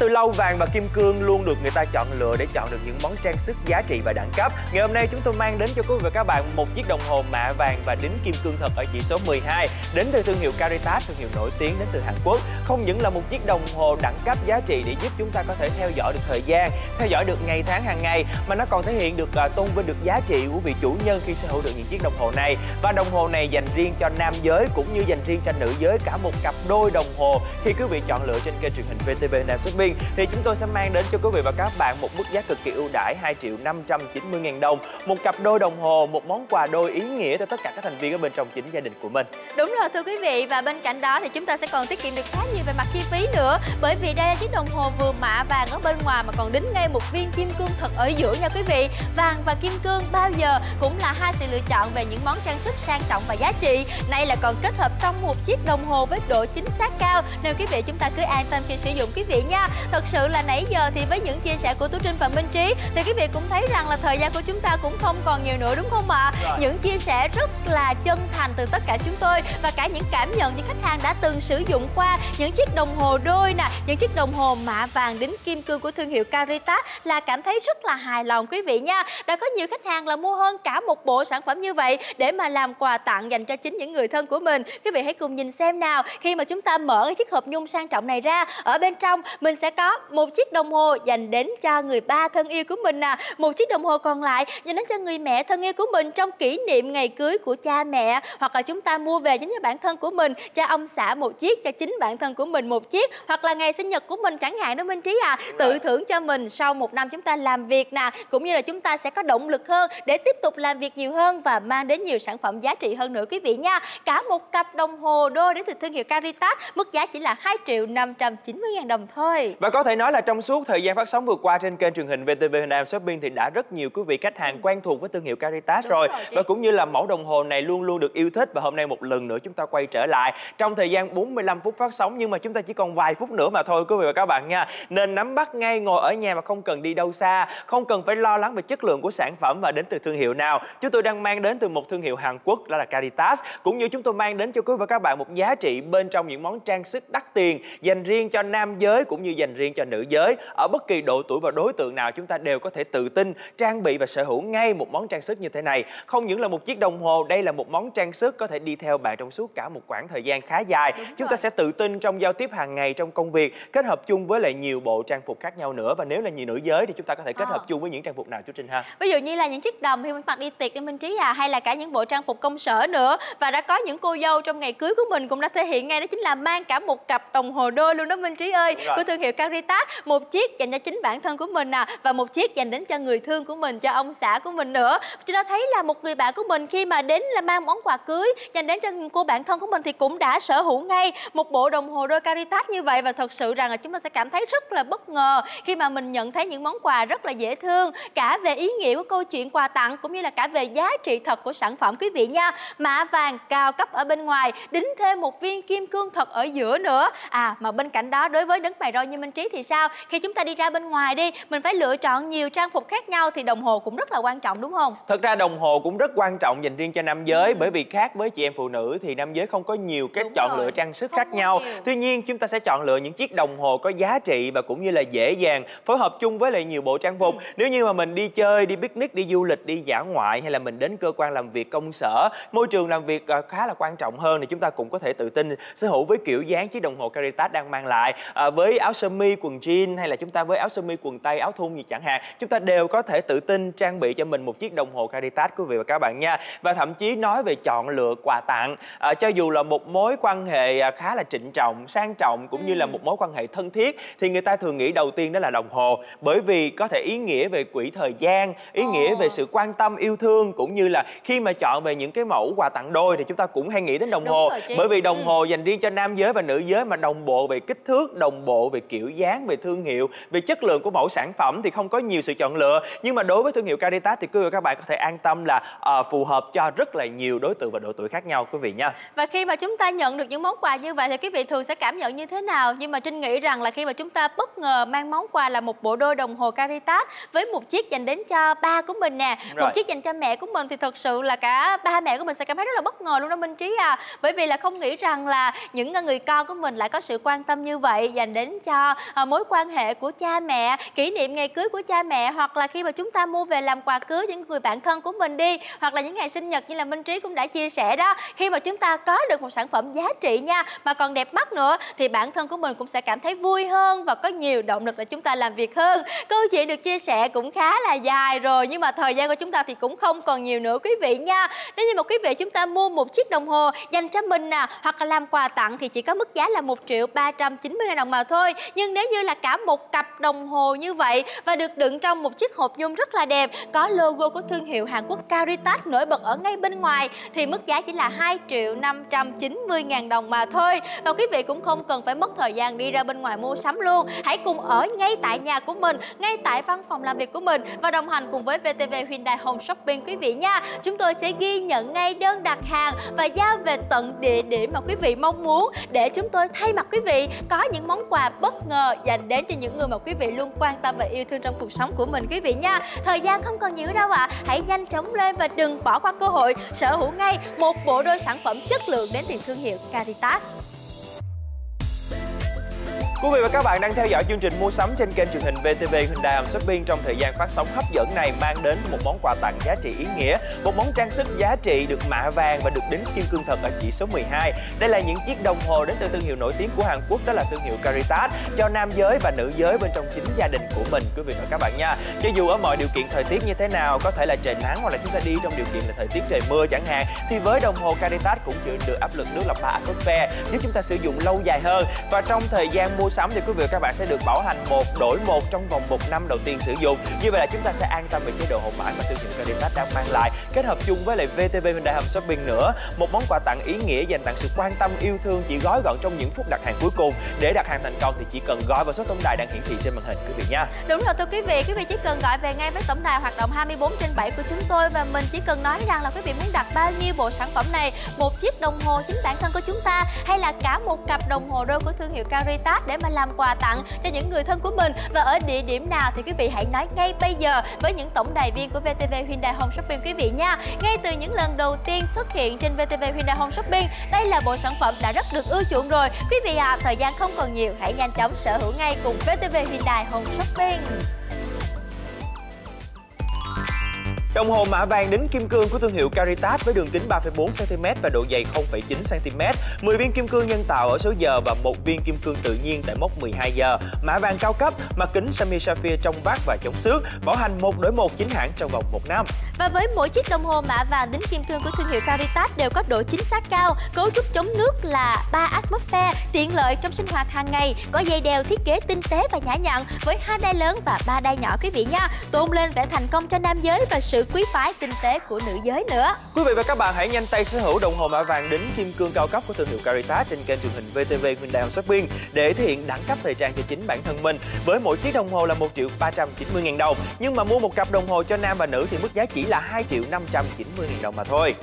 từ lâu, vàng và kim cương luôn được người ta chọn lựa để chọn được những món trang sức giá trị và đẳng cấp. Ngày hôm nay chúng tôi mang đến cho quý vị và các bạn một chiếc đồng hồ mạ vàng và đính kim cương thật ở chỉ số mười hai, đến từ thương hiệu Caritas, thương hiệu nổi tiếng đến từ Hàn Quốc. Không những là một chiếc đồng hồ đẳng cấp giá trị để giúp chúng ta có thể theo dõi được thời gian, theo dõi được ngày tháng hàng ngày, mà nó còn thể hiện được uh, tôn vinh được giá trị của vị chủ nhân khi sở hữu được những chiếc đồng hồ này. Và đồng hồ này dành riêng cho nam giới cũng như dành riêng cho nữ giới, cả một cặp đôi đồng hồ. Khi quý vị chọn lựa trên kênh truyền hình vê tê vê Nam Shopping thì chúng tôi sẽ mang đến cho quý vị và các bạn một mức giá cực kỳ ưu đãi hai triệu năm trăm chín mươi ngàn đồng, một cặp đôi đồng hồ, một món quà đôi ý nghĩa cho tất cả các thành viên ở bên trong chính gia đình của mình. Đúng rồi thưa quý vị, và bên cạnh đó thì chúng ta sẽ còn tiết kiệm được khá nhiều về mặt chi phí nữa, bởi vì đây là chiếc đồng hồ vừa mạ vàng ở bên ngoài mà còn đính ngay một viên kim cương thật ở giữa nha quý vị. Vàng và kim cương bao giờ cũng là hai sự lựa chọn về những món trang sức sang trọng và giá trị. Nay là còn kết hợp trong một chiếc đồng hồ với độ chính xác cao, nên quý vị chúng ta cứ an tâm khi sử dụng quý vị nha. Thật sự là nãy giờ thì với những chia sẻ của Tú Trinh và Minh Trí thì quý vị cũng thấy rằng là thời gian của chúng ta cũng không còn nhiều nữa, đúng không ạ? À? Những chia sẻ rất là chân thành từ tất cả chúng tôi, và cả những cảm nhận những khách hàng đã từng sử dụng qua những chiếc đồng hồ đôi nè, những chiếc đồng hồ mạ vàng đính kim cương của thương hiệu Caritas là cảm thấy rất là hài lòng quý vị nha. Đã có nhiều khách hàng là mua hơn cả một bộ sản phẩm như vậy để mà làm quà tặng dành cho chính những người thân của mình. Quý vị hãy cùng nhìn xem nào, khi mà chúng ta mở cái chiếc hộp nhung sang trọng này ra, ở bên trong mình sẽ có một chiếc đồng hồ dành đến cho người ba thân yêu của mình nè, một chiếc đồng hồ còn lại dành đến cho người mẹ thân yêu của mình trong kỷ niệm ngày cưới của cha mẹ, hoặc là chúng ta mua về chính cho bản thân của mình, cho ông xã một chiếc, cho chính bản thân của mình một chiếc, hoặc là ngày sinh nhật của mình chẳng hạn đó Minh Trí à, tự thưởng cho mình sau một năm chúng ta làm việc nè, cũng như là chúng ta sẽ có động lực hơn để tiếp tục làm việc nhiều hơn và mang đến nhiều sản phẩm giá trị hơn nữa quý vị nha. Cả một cặp đồng hồ đôi đến từ thương hiệu Caritas, mức giá chỉ là hai triệu năm trăm chín mươi ngàn đồng thôi. Và có thể nói là trong suốt thời gian phát sóng vừa qua trên kênh truyền hình vê tê vê Nam Shopping thì đã rất nhiều quý vị khách hàng quen thuộc với thương hiệu Caritas rồi, rồi và cũng như là mẫu đồng hồ này luôn luôn được yêu thích. Và hôm nay một lần nữa chúng ta quay trở lại trong thời gian bốn mươi lăm phút phát sóng, nhưng mà chúng ta chỉ còn vài phút nữa mà thôi quý vị và các bạn nha, nên nắm bắt ngay, ngồi ở nhà mà không cần đi đâu xa, không cần phải lo lắng về chất lượng của sản phẩm và đến từ thương hiệu nào. Chúng tôi đang mang đến từ một thương hiệu Hàn Quốc, đó là Caritas, cũng như chúng tôi mang đến cho quý vị và các bạn một giá trị bên trong những món trang sức đắt tiền dành riêng cho nam giới cũng như dành riêng cho nữ giới. Ở bất kỳ độ tuổi và đối tượng nào chúng ta đều có thể tự tin trang bị và sở hữu ngay một món trang sức như thế này. Không những là một chiếc đồng hồ, đây là một món trang sức có thể đi theo bạn trong suốt cả một quãng thời gian khá dài. Đúng chúng rồi. Ta sẽ tự tin trong giao tiếp hàng ngày, trong công việc, kết hợp chung với lại nhiều bộ trang phục khác nhau nữa. Và nếu là nhiều nữ giới thì chúng ta có thể kết à. hợp chung với những trang phục nào chú Trinh ha? Ví dụ như là những chiếc đồng khi mình mặc đi tiệc đi Minh Trí à, hay là cả những bộ trang phục công sở nữa. Và đã có những cô dâu trong ngày cưới của mình cũng đã thể hiện ngay, đó chính là mang cả một cặp đồng hồ đôi luôn đó Minh Trí ơi, của thương hiệu Caritas. Một chiếc dành cho chính bản thân của mình nè, và một chiếc dành đến cho người thương của mình, cho ông xã của mình nữa. Chúng ta thấy là một người bạn của mình khi mà đến là mang món quà cưới dành đến cho cô bạn thân của mình thì cũng đã sở hữu ngay một bộ đồng hồ đôi Caritas như vậy. Và thật sự rằng là chúng ta sẽ cảm thấy rất là bất ngờ khi mà mình nhận thấy những món quà rất là dễ thương, cả về ý nghĩa của câu chuyện quà tặng cũng như là cả về giá trị thật của sản phẩm quý vị nha. Mạ vàng cao cấp ở bên ngoài, đính thêm một viên kim cương thật ở giữa nữa. À mà bên cạnh đó, đối với đấng mày râu như Minh Trí thì sao? Khi chúng ta đi ra bên ngoài đi, mình phải lựa chọn nhiều trang phục khác nhau thì đồng hồ cũng rất là quan trọng đúng không? Thật ra đồng hồ cũng rất quan trọng dành riêng cho nam giới, ừ. bởi vì khác với chị em phụ nữ thì nam giới không có nhiều cách chọn rồi. lựa trang sức không khác nhau. Nhiều. Tuy nhiên chúng ta sẽ chọn lựa những chiếc đồng hồ có giá trị và cũng như là dễ dàng phối hợp chung với lại nhiều bộ trang phục. Ừ. Nếu như mà mình đi chơi, đi picnic, đi du lịch, đi dã ngoại, hay là mình đến cơ quan làm việc, công sở, môi trường làm việc khá là quan trọng hơn, thì chúng ta cũng có thể tự tin sở hữu với kiểu dáng chiếc đồng hồ Caritas đang mang lại. À, với áo sơ mi, quần jean, hay là chúng ta với áo sơ mi, quần tây, áo thun gì chẳng hạn, chúng ta đều có thể tự tin trang bị cho mình một chiếc đồng hồ Caritas quý vị và các bạn nha. Và thậm chí nói về chọn lựa quà tặng, à, cho dù là một mối quan hệ khá là trịnh trọng, sang trọng cũng ừ. như là một mối quan hệ thân thiết, thì người ta thường nghĩ đầu tiên đó là đồng hồ, bởi vì có thể ý nghĩa về quỹ thời gian, ý oh. nghĩa về sự quan tâm yêu thương, cũng như là khi mà chọn về những cái mẫu quà tặng đôi thì chúng ta cũng hay nghĩ đến đồng Đúng hồ, bởi vì đồng ừ. hồ dành riêng cho nam giới và nữ giới mà đồng bộ về kích thước, đồng bộ về kiểu dáng, về thương hiệu, về chất lượng của mẫu sản phẩm thì không có nhiều sự chọn lựa. Nhưng mà đối với thương hiệu Caritas thì quý vị và các bạn có thể an tâm là uh, phù hợp cho rất là nhiều đối tượng và độ tuổi khác nhau quý vị nha. Và khi mà chúng ta nhận được những món quà như vậy thì quý vị thường sẽ cảm nhận như thế nào? Nhưng mà Trinh nghĩ rằng là khi mà chúng ta bất ngờ mang món quà là một bộ đôi đồng hồ Caritas với một chiếc dành đến cho ba của mình nè, một chiếc dành cho mẹ của mình, thì thật sự là cả ba mẹ của mình sẽ cảm thấy rất là bất ngờ luôn đó Minh Trí à. Bởi vì là không nghĩ rằng là những người con của mình lại có sự quan tâm như vậy dành đến cho cho à, mối quan hệ của cha mẹ, kỷ niệm ngày cưới của cha mẹ, hoặc là khi mà chúng ta mua về làm quà cưới những người bạn thân của mình đi, hoặc là những ngày sinh nhật như là Minh Trí cũng đã chia sẻ đó. Khi mà chúng ta có được một sản phẩm giá trị nha, mà còn đẹp mắt nữa, thì bản thân của mình cũng sẽ cảm thấy vui hơn và có nhiều động lực để chúng ta làm việc hơn. Câu chuyện được chia sẻ cũng khá là dài rồi, nhưng mà thời gian của chúng ta thì cũng không còn nhiều nữa quý vị nha. Nếu như mà quý vị chúng ta mua một chiếc đồng hồ dành cho mình nè, hoặc là làm quà tặng thì chỉ có mức giá là một triệu ba trăm chín mươi ngàn đồng mà thôi. Nhưng nếu như là cả một cặp đồng hồ như vậy và được đựng trong một chiếc hộp nhung rất là đẹp, có logo của thương hiệu Hàn Quốc Caritas nổi bật ở ngay bên ngoài, thì mức giá chỉ là hai triệu năm trăm chín mươi ngàn đồng mà thôi. Và quý vị cũng không cần phải mất thời gian đi ra bên ngoài mua sắm luôn. Hãy cùng ở ngay tại nhà của mình, ngay tại văn phòng làm việc của mình và đồng hành cùng với vê tê vê Hyundai Home Shopping quý vị nha. Chúng tôi sẽ ghi nhận ngay đơn đặt hàng và giao về tận địa điểm mà quý vị mong muốn, để chúng tôi thay mặt quý vị có những món quà bất ngờ dành đến cho những người mà quý vị luôn quan tâm và yêu thương trong cuộc sống của mình quý vị nha. Thời gian không còn nhiều đâu ạ. À. Hãy nhanh chóng lên và đừng bỏ qua cơ hội sở hữu ngay một bộ đôi sản phẩm chất lượng đến từ thương hiệu Caritas. Quý vị và các bạn đang theo dõi chương trình mua sắm trên kênh truyền hình vê tê vê Hyundai Home Shopping. Trong thời gian phát sóng hấp dẫn này mang đến một món quà tặng giá trị ý nghĩa, một món trang sức giá trị được mạ vàng và được đính kim cương thật ở chỉ số mười hai. Đây là những chiếc đồng hồ đến từ thương hiệu nổi tiếng của Hàn Quốc, đó là thương hiệu Caritas, cho nam giới và nữ giới bên trong chính gia đình của mình quý vị và các bạn nha. Cho dù ở mọi điều kiện thời tiết như thế nào, có thể là trời nắng hoặc là chúng ta đi trong điều kiện là thời tiết trời mưa chẳng hạn, thì với đồng hồ Caritas cũng chịu được áp lực nước lọc ba atmosphere, giúp chúng ta sử dụng lâu dài hơn. Và trong thời gian mua sắm thì quý vị và các bạn sẽ được bảo hành một đổi một trong vòng một năm đầu tiên sử dụng. Như vậy là chúng ta sẽ an tâm về chế độ hậu mãi mà thương hiệu Caritas đang mang lại, kết hợp chung với lại vê tê vê Hyundai Home Shopping nữa. Một món quà tặng ý nghĩa dành tặng sự quan tâm yêu thương, chỉ gói gọn trong những phút đặt hàng cuối cùng. Để đặt hàng thành công thì chỉ cần gọi vào số tổng đài đang hiển thị trên màn hình quý vị nha. Đúng rồi thưa quý vị, quý vị chỉ cần gọi về ngay với tổng đài hoạt động hai mươi bốn trên bảy của chúng tôi và mình chỉ cần nói rằng là quý vị muốn đặt bao nhiêu bộ sản phẩm này, một chiếc đồng hồ chính bản thân của chúng ta hay là cả một cặp đồng hồ đôi của thương hiệu Caritas để mà làm quà tặng cho những người thân của mình, và ở địa điểm nào thì quý vị hãy nói ngay bây giờ với những tổng đài viên của vê tê vê Hyundai Home Shopping quý vị nha. Ngay từ những lần đầu tiên xuất hiện trên vê tê vê Hyundai Home Shopping, đây là bộ sản phẩm đã rất được ưa chuộng rồi. Quý vị à, thời gian không còn nhiều, hãy nhanh chóng sở hữu ngay cùng vê tê vê Hyundai Home Shopping. Đồng hồ mạ vàng đính kim cương của thương hiệu Caritas với đường kính ba phẩy bốn xăng ti mét và độ dày không phẩy chín xăng ti mét, mười viên kim cương nhân tạo ở số giờ và một viên kim cương tự nhiên tại mốc mười hai giờ. Mạ vàng cao cấp, mặt kính semi sapphire trong vát và chống xước, bảo hành một đổi một chính hãng trong vòng một năm. Và với mỗi chiếc đồng hồ mạ vàng đính kim cương của thương hiệu Caritas đều có độ chính xác cao, cấu trúc chống nước là ba atmosphere, tiện lợi trong sinh hoạt hàng ngày, có dây đeo thiết kế tinh tế và nhã nhặn với hai đai lớn và ba đai nhỏ quý vị nha, tôn lên vẻ thành công cho nam giới và sự quý phái tinh tế của nữ giới nữa. Quý vị và các bạn hãy nhanh tay sở hữu đồng hồ mạ vàng đính kim cương cao cấp của thương hiệu Caritas trên kênh truyền hình vê tê vê Hyundai Home Shopping để thể hiện đẳng cấp thời trang cho chính bản thân mình. Với mỗi chiếc đồng hồ là một triệu ba trăm chín mươi ngàn đồng, nhưng mà mua một cặp đồng hồ cho nam và nữ thì mức giá chỉ là hai triệu năm trăm chín mươi ngàn đồng mà thôi.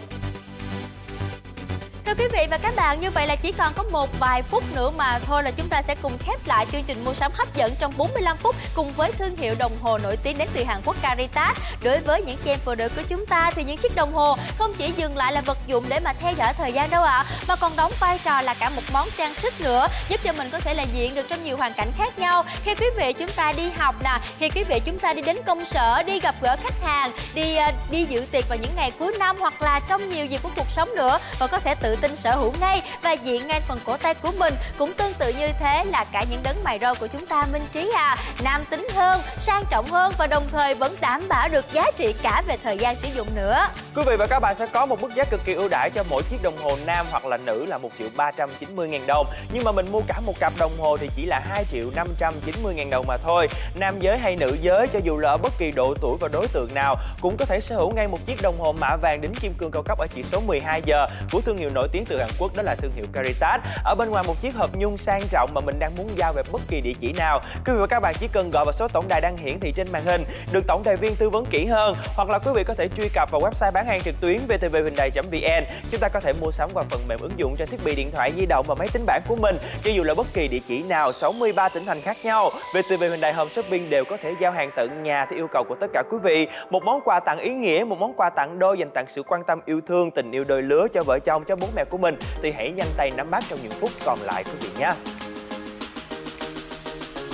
Thưa quý vị và các bạn, như vậy là chỉ còn có một vài phút nữa mà thôi là chúng ta sẽ cùng khép lại chương trình mua sắm hấp dẫn trong bốn mươi lăm phút cùng với thương hiệu đồng hồ nổi tiếng đến từ Hàn Quốc Caritas. Đối với những chị em phụ nữ của chúng ta thì những chiếc đồng hồ không chỉ dừng lại là vật dụng để mà theo dõi thời gian đâu ạ, à, mà còn đóng vai trò là cả một món trang sức nữa, giúp cho mình có thể là diện được trong nhiều hoàn cảnh khác nhau. Khi quý vị chúng ta đi học nè, khi quý vị chúng ta đi đến công sở, đi gặp gỡ khách hàng, đi đi dự tiệc vào những ngày cuối năm hoặc là trong nhiều dịp của cuộc sống nữa, và có thể tự tin sở hữu ngay và diện ngay phần cổ tay của mình. Cũng tương tự như thế là cả những đấng mày râu của chúng ta Minh Trí à, nam tính hơn, sang trọng hơn và đồng thời vẫn đảm bảo được giá trị cả về thời gian sử dụng nữa. Quý vị và các bạn sẽ có một mức giá cực kỳ ưu đãi cho mỗi chiếc đồng hồ nam hoặc là nữ là một triệu ba trăm chín mươi ngàn đồng, nhưng mà mình mua cả một cặp đồng hồ thì chỉ là hai triệu năm trăm chín mươi ngàn đồng mà thôi. Nam giới hay nữ giới, cho dù là ở bất kỳ độ tuổi và đối tượng nào cũng có thể sở hữu ngay một chiếc đồng hồ mạ vàng đính kim cương cao cấp ở chỉ số mười hai giờ của thương hiệu nổi tiếng từ Hàn Quốc, đó là thương hiệu Caritas. Ở bên ngoài một chiếc hộp nhung sang trọng mà mình đang muốn giao về bất kỳ địa chỉ nào, quý vị và các bạn chỉ cần gọi vào số tổng đài đang hiển thị trên màn hình, được tổng đài viên tư vấn kỹ hơn, hoặc là quý vị có thể truy cập vào website bán hàng trực tuyến vê tê vê hyundai chấm vn. Chúng ta có thể mua sắm qua phần mềm ứng dụng trên thiết bị điện thoại di động và máy tính bảng của mình, cho dù là bất kỳ địa chỉ nào, sáu mươi ba tỉnh thành khác nhau, vê tê vê Hyundai Home Shopping đều có thể giao hàng tận nhà theo yêu cầu của tất cả quý vị. Một món quà tặng ý nghĩa, một món quà tặng đôi dành tặng sự quan tâm yêu thương, tình yêu đôi lứa cho vợ chồng, cho bố mẹ của mình, thì hãy nhanh tay nắm bắt trong những phút còn lại quý vị nhé.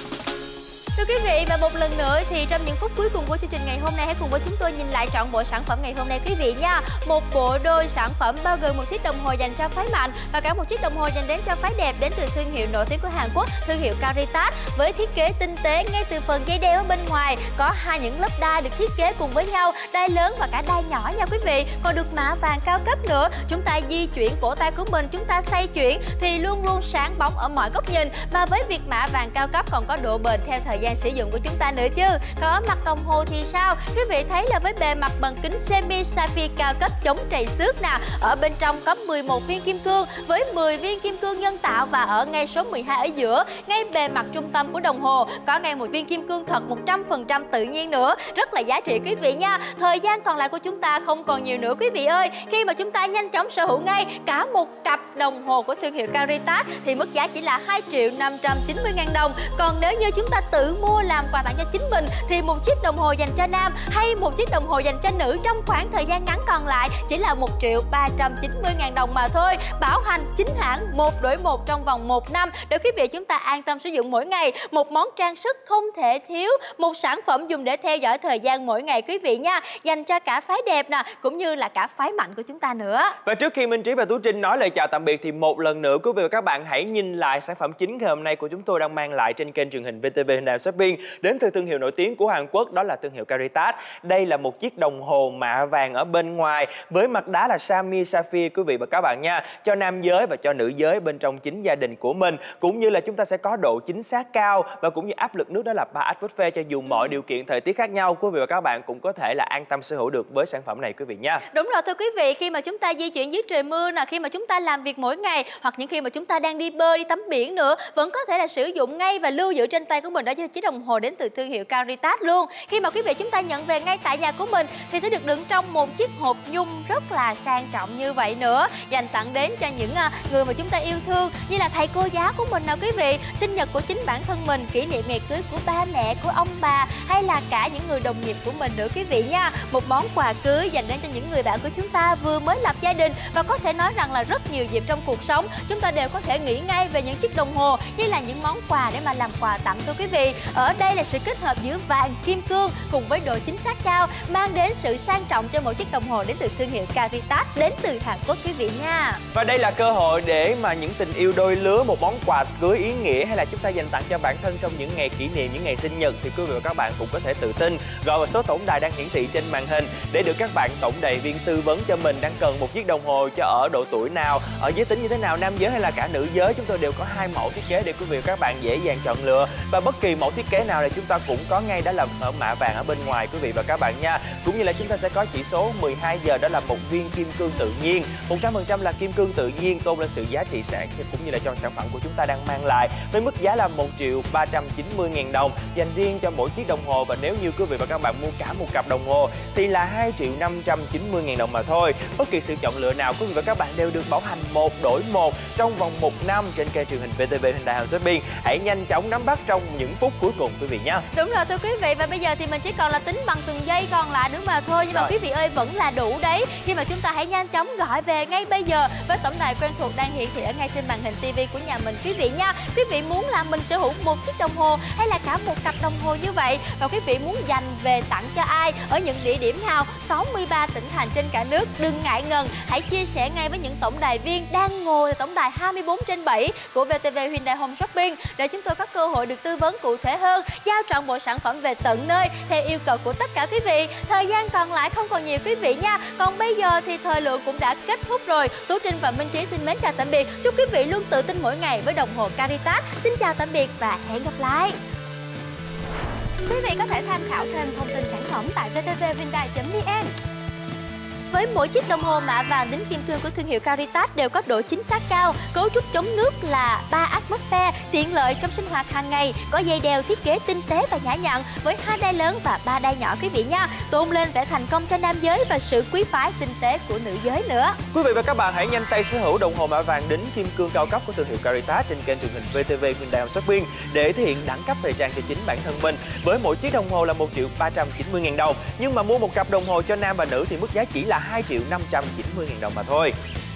quý vị, và một lần nữa thì trong những phút cuối cùng của chương trình ngày hôm nay, hãy cùng với chúng tôi nhìn lại trọn bộ sản phẩm ngày hôm nay quý vị nha. Một bộ đôi sản phẩm bao gồm một chiếc đồng hồ dành cho phái mạnh và cả một chiếc đồng hồ dành đến cho phái đẹp đến từ thương hiệu nổi tiếng của Hàn Quốc, thương hiệu Caritas, với thiết kế tinh tế ngay từ phần dây đeo ở bên ngoài, có hai những lớp đai được thiết kế cùng với nhau, đai lớn và cả đai nhỏ nha quý vị, còn được mạ vàng cao cấp nữa. Chúng ta di chuyển cổ tay của mình, chúng ta xoay chuyển thì luôn luôn sáng bóng ở mọi góc nhìn, mà với việc mạ vàng cao cấp còn có độ bền theo thời gian sử dụng của chúng ta nữa chứ. Còn ở mặt đồng hồ thì sao? Quý vị thấy là với bề mặt bằng kính semi sapphire cao cấp chống trầy xước nè, ở bên trong có mười một viên kim cương với mười viên kim cương nhân tạo, và ở ngay số mười hai ở giữa, ngay bề mặt trung tâm của đồng hồ có ngay một viên kim cương thật một trăm phần trăm tự nhiên nữa, rất là giá trị quý vị nha. Thời gian còn lại của chúng ta không còn nhiều nữa quý vị ơi. Khi mà chúng ta nhanh chóng sở hữu ngay cả một cặp đồng hồ của thương hiệu Caritas thì mức giá chỉ là hai triệu năm trăm chín mươi ngàn đồng. Còn nếu như chúng ta tự mua làm quà tặng cho chính mình thì một chiếc đồng hồ dành cho nam hay một chiếc đồng hồ dành cho nữ trong khoảng thời gian ngắn còn lại chỉ là một triệu ba trăm chín mươi ngàn đồng mà thôi. Bảo hành chính hãng, một đổi một trong vòng một năm để quý vị chúng ta an tâm sử dụng mỗi ngày. Một món trang sức không thể thiếu, một sản phẩm dùng để theo dõi thời gian mỗi ngày quý vị nha, dành cho cả phái đẹp nè cũng như là cả phái mạnh của chúng ta nữa. Và trước khi Minh Trí và Tú Trinh nói lời chào tạm biệt thì một lần nữa quý vị và các bạn hãy nhìn lại sản phẩm chính ngày hôm nay của chúng tôi đang mang lại trên kênh truyền hình vê tê vê Hyundai Shopping, đến từ thương hiệu nổi tiếng của Hàn Quốc, đó là thương hiệu Caritas. Đây là một chiếc đồng hồ mạ vàng ở bên ngoài với mặt đá là Semi Sapphire quý vị và các bạn nha, cho nam giới và cho nữ giới bên trong chính gia đình của mình, cũng như là chúng ta sẽ có độ chính xác cao và cũng như áp lực nước đó là ba atmosphere, cho dù mọi điều kiện thời tiết khác nhau quý vị và các bạn cũng có thể là an tâm sở hữu được với sản phẩm này quý vị nha. Đúng rồi thưa quý vị, khi mà chúng ta di chuyển dưới trời mưa nè, khi mà chúng ta làm việc mỗi ngày, hoặc những khi mà chúng ta đang đi bơi, đi tắm biển nữa, vẫn có thể là sử dụng ngay và lưu giữ trên tay của mình, đó là chiếc đồng hồ đến từ thương hiệu Caritas luôn. Khi mà quý vị chúng ta nhận về ngay tại nhà của mình thì sẽ được đựng trong một chiếc hộp nhung rất là sang trọng như vậy nữa, dành tặng đến cho những người mà chúng ta yêu thương, như là thầy cô giáo của mình nào quý vị, sinh nhật của chính bản thân mình, kỷ niệm ngày cưới của ba mẹ, của ông bà, hay là cả những người đồng nghiệp của mình nữa quý vị nha. Một món quà cưới dành đến cho những người bạn của chúng ta vừa mới lập gia đình, và có thể nói rằng là rất nhiều dịp trong cuộc sống chúng ta đều có thể nghĩ ngay về những chiếc đồng hồ như là những món quà để mà làm quà tặng thưa quý vị. Ở đây là sự kết hợp giữa vàng, kim cương cùng với độ chính xác cao, mang đến sự sang trọng cho một chiếc đồng hồ đến từ thương hiệu Caritas đến từ Hàn Quốc quý vị nha. Và đây là cơ hội để mà những tình yêu đôi lứa một món quà cưới ý nghĩa, hay là chúng ta dành tặng cho bản thân trong những ngày kỷ niệm, những ngày sinh nhật, thì quý vị và các bạn cũng có thể tự tin gọi vào số tổng đài đang hiển thị trên màn hình để được các bạn tổng đài viên tư vấn cho mình đang cần một chiếc đồng hồ cho ở độ tuổi nào, ở giới tính như thế nào, nam giới hay là cả nữ giới. Chúng tôi đều có hai mẫu thiết kế để quý vị và các bạn dễ dàng chọn lựa, và bất kỳ mẫu thiết kế nào thì chúng ta cũng có ngay đó là ở mạ vàng ở bên ngoài quý vị và các bạn nha. Cũng như là chúng ta sẽ có chỉ số mười hai giờ, đó là một viên kim cương tự nhiên, một trăm phần trăm là kim cương tự nhiên, tôn lên sự giá trị sản cũng như là cho sản phẩm của chúng ta đang mang lại, với mức giá là một triệu ba trăm chín mươi ngàn đồng dành riêng cho mỗi chiếc đồng hồ. Và nếu như quý vị và các bạn mua cả một cặp đồng hồ thì là hai triệu năm trăm chín mươi ngàn đồng mà thôi. Bất kỳ sự chọn lựa nào quý vị và các bạn đều được bảo hành một đổi một trong vòng một năm trên kênh truyền hình vê tê vê Hyundai Shopping. Hãy nhanh chóng nắm bắt trong những phút cuối cùng quý vị nhé. Đúng rồi thưa quý vị, và bây giờ thì mình chỉ còn là tính bằng từng giây còn lại nữa mà thôi, nhưng mà rồi, quý vị ơi vẫn là đủ đấy. Khi mà chúng ta hãy nhanh chóng gọi về ngay bây giờ với tổng đài quen thuộc đang hiển thị ở ngay trên màn hình ti vi của nhà mình quý vị nha. Quý vị muốn là mình sở hữu một chiếc đồng hồ hay là cả một cặp đồng hồ như vậy, và quý vị muốn dành về tặng cho ai, ở những địa điểm nào, sáu mươi ba tỉnh thành trên cả nước, đừng ngại ngần, hãy chia sẻ ngay với những tổng đài viên đang ngồi tổng đài hai mươi bốn trên bảy của vê tê vê Hyundai Home Shopping để chúng tôi có cơ hội được tư vấn cụ thể hơn, giao trọn bộ sản phẩm về tận nơi theo yêu cầu của tất cả quý vị. Thời gian còn lại không còn nhiều quý vị nha. Còn bây giờ thì thời lượng cũng đã kết thúc rồi. Tú Trinh và Minh Trí xin mến chào tạm biệt. Chúc quý vị luôn tự tin mỗi ngày với đồng hồ Caritas. Xin chào tạm biệt và hẹn gặp lại. Quý vị có thể tham khảo thêm thông tin sản phẩm tại vê tê vê hyundai chấm vn. Với mỗi chiếc đồng hồ mạ vàng đính kim cương của thương hiệu Caritas đều có độ chính xác cao, cấu trúc chống nước là ba atmosphere, tiện lợi trong sinh hoạt hàng ngày, có dây đeo thiết kế tinh tế và nhã nhặn với hai đai lớn và ba đai nhỏ quý vị nha, tôn lên vẻ thành công cho nam giới và sự quý phái tinh tế của nữ giới nữa. Quý vị và các bạn hãy nhanh tay sở hữu đồng hồ mạ vàng đính kim cương cao cấp của thương hiệu Caritas trên kênh truyền hình vê tê vê Hyundai Shopping để thể hiện đẳng cấp thời trang cho chính bản thân mình. Với mỗi chiếc đồng hồ là một triệu ba trăm chín mươi ngàn đồng, nhưng mà mua một cặp đồng hồ cho nam và nữ thì mức giá chỉ là hai triệu năm trăm chín mươi ngàn đồng mà thôi.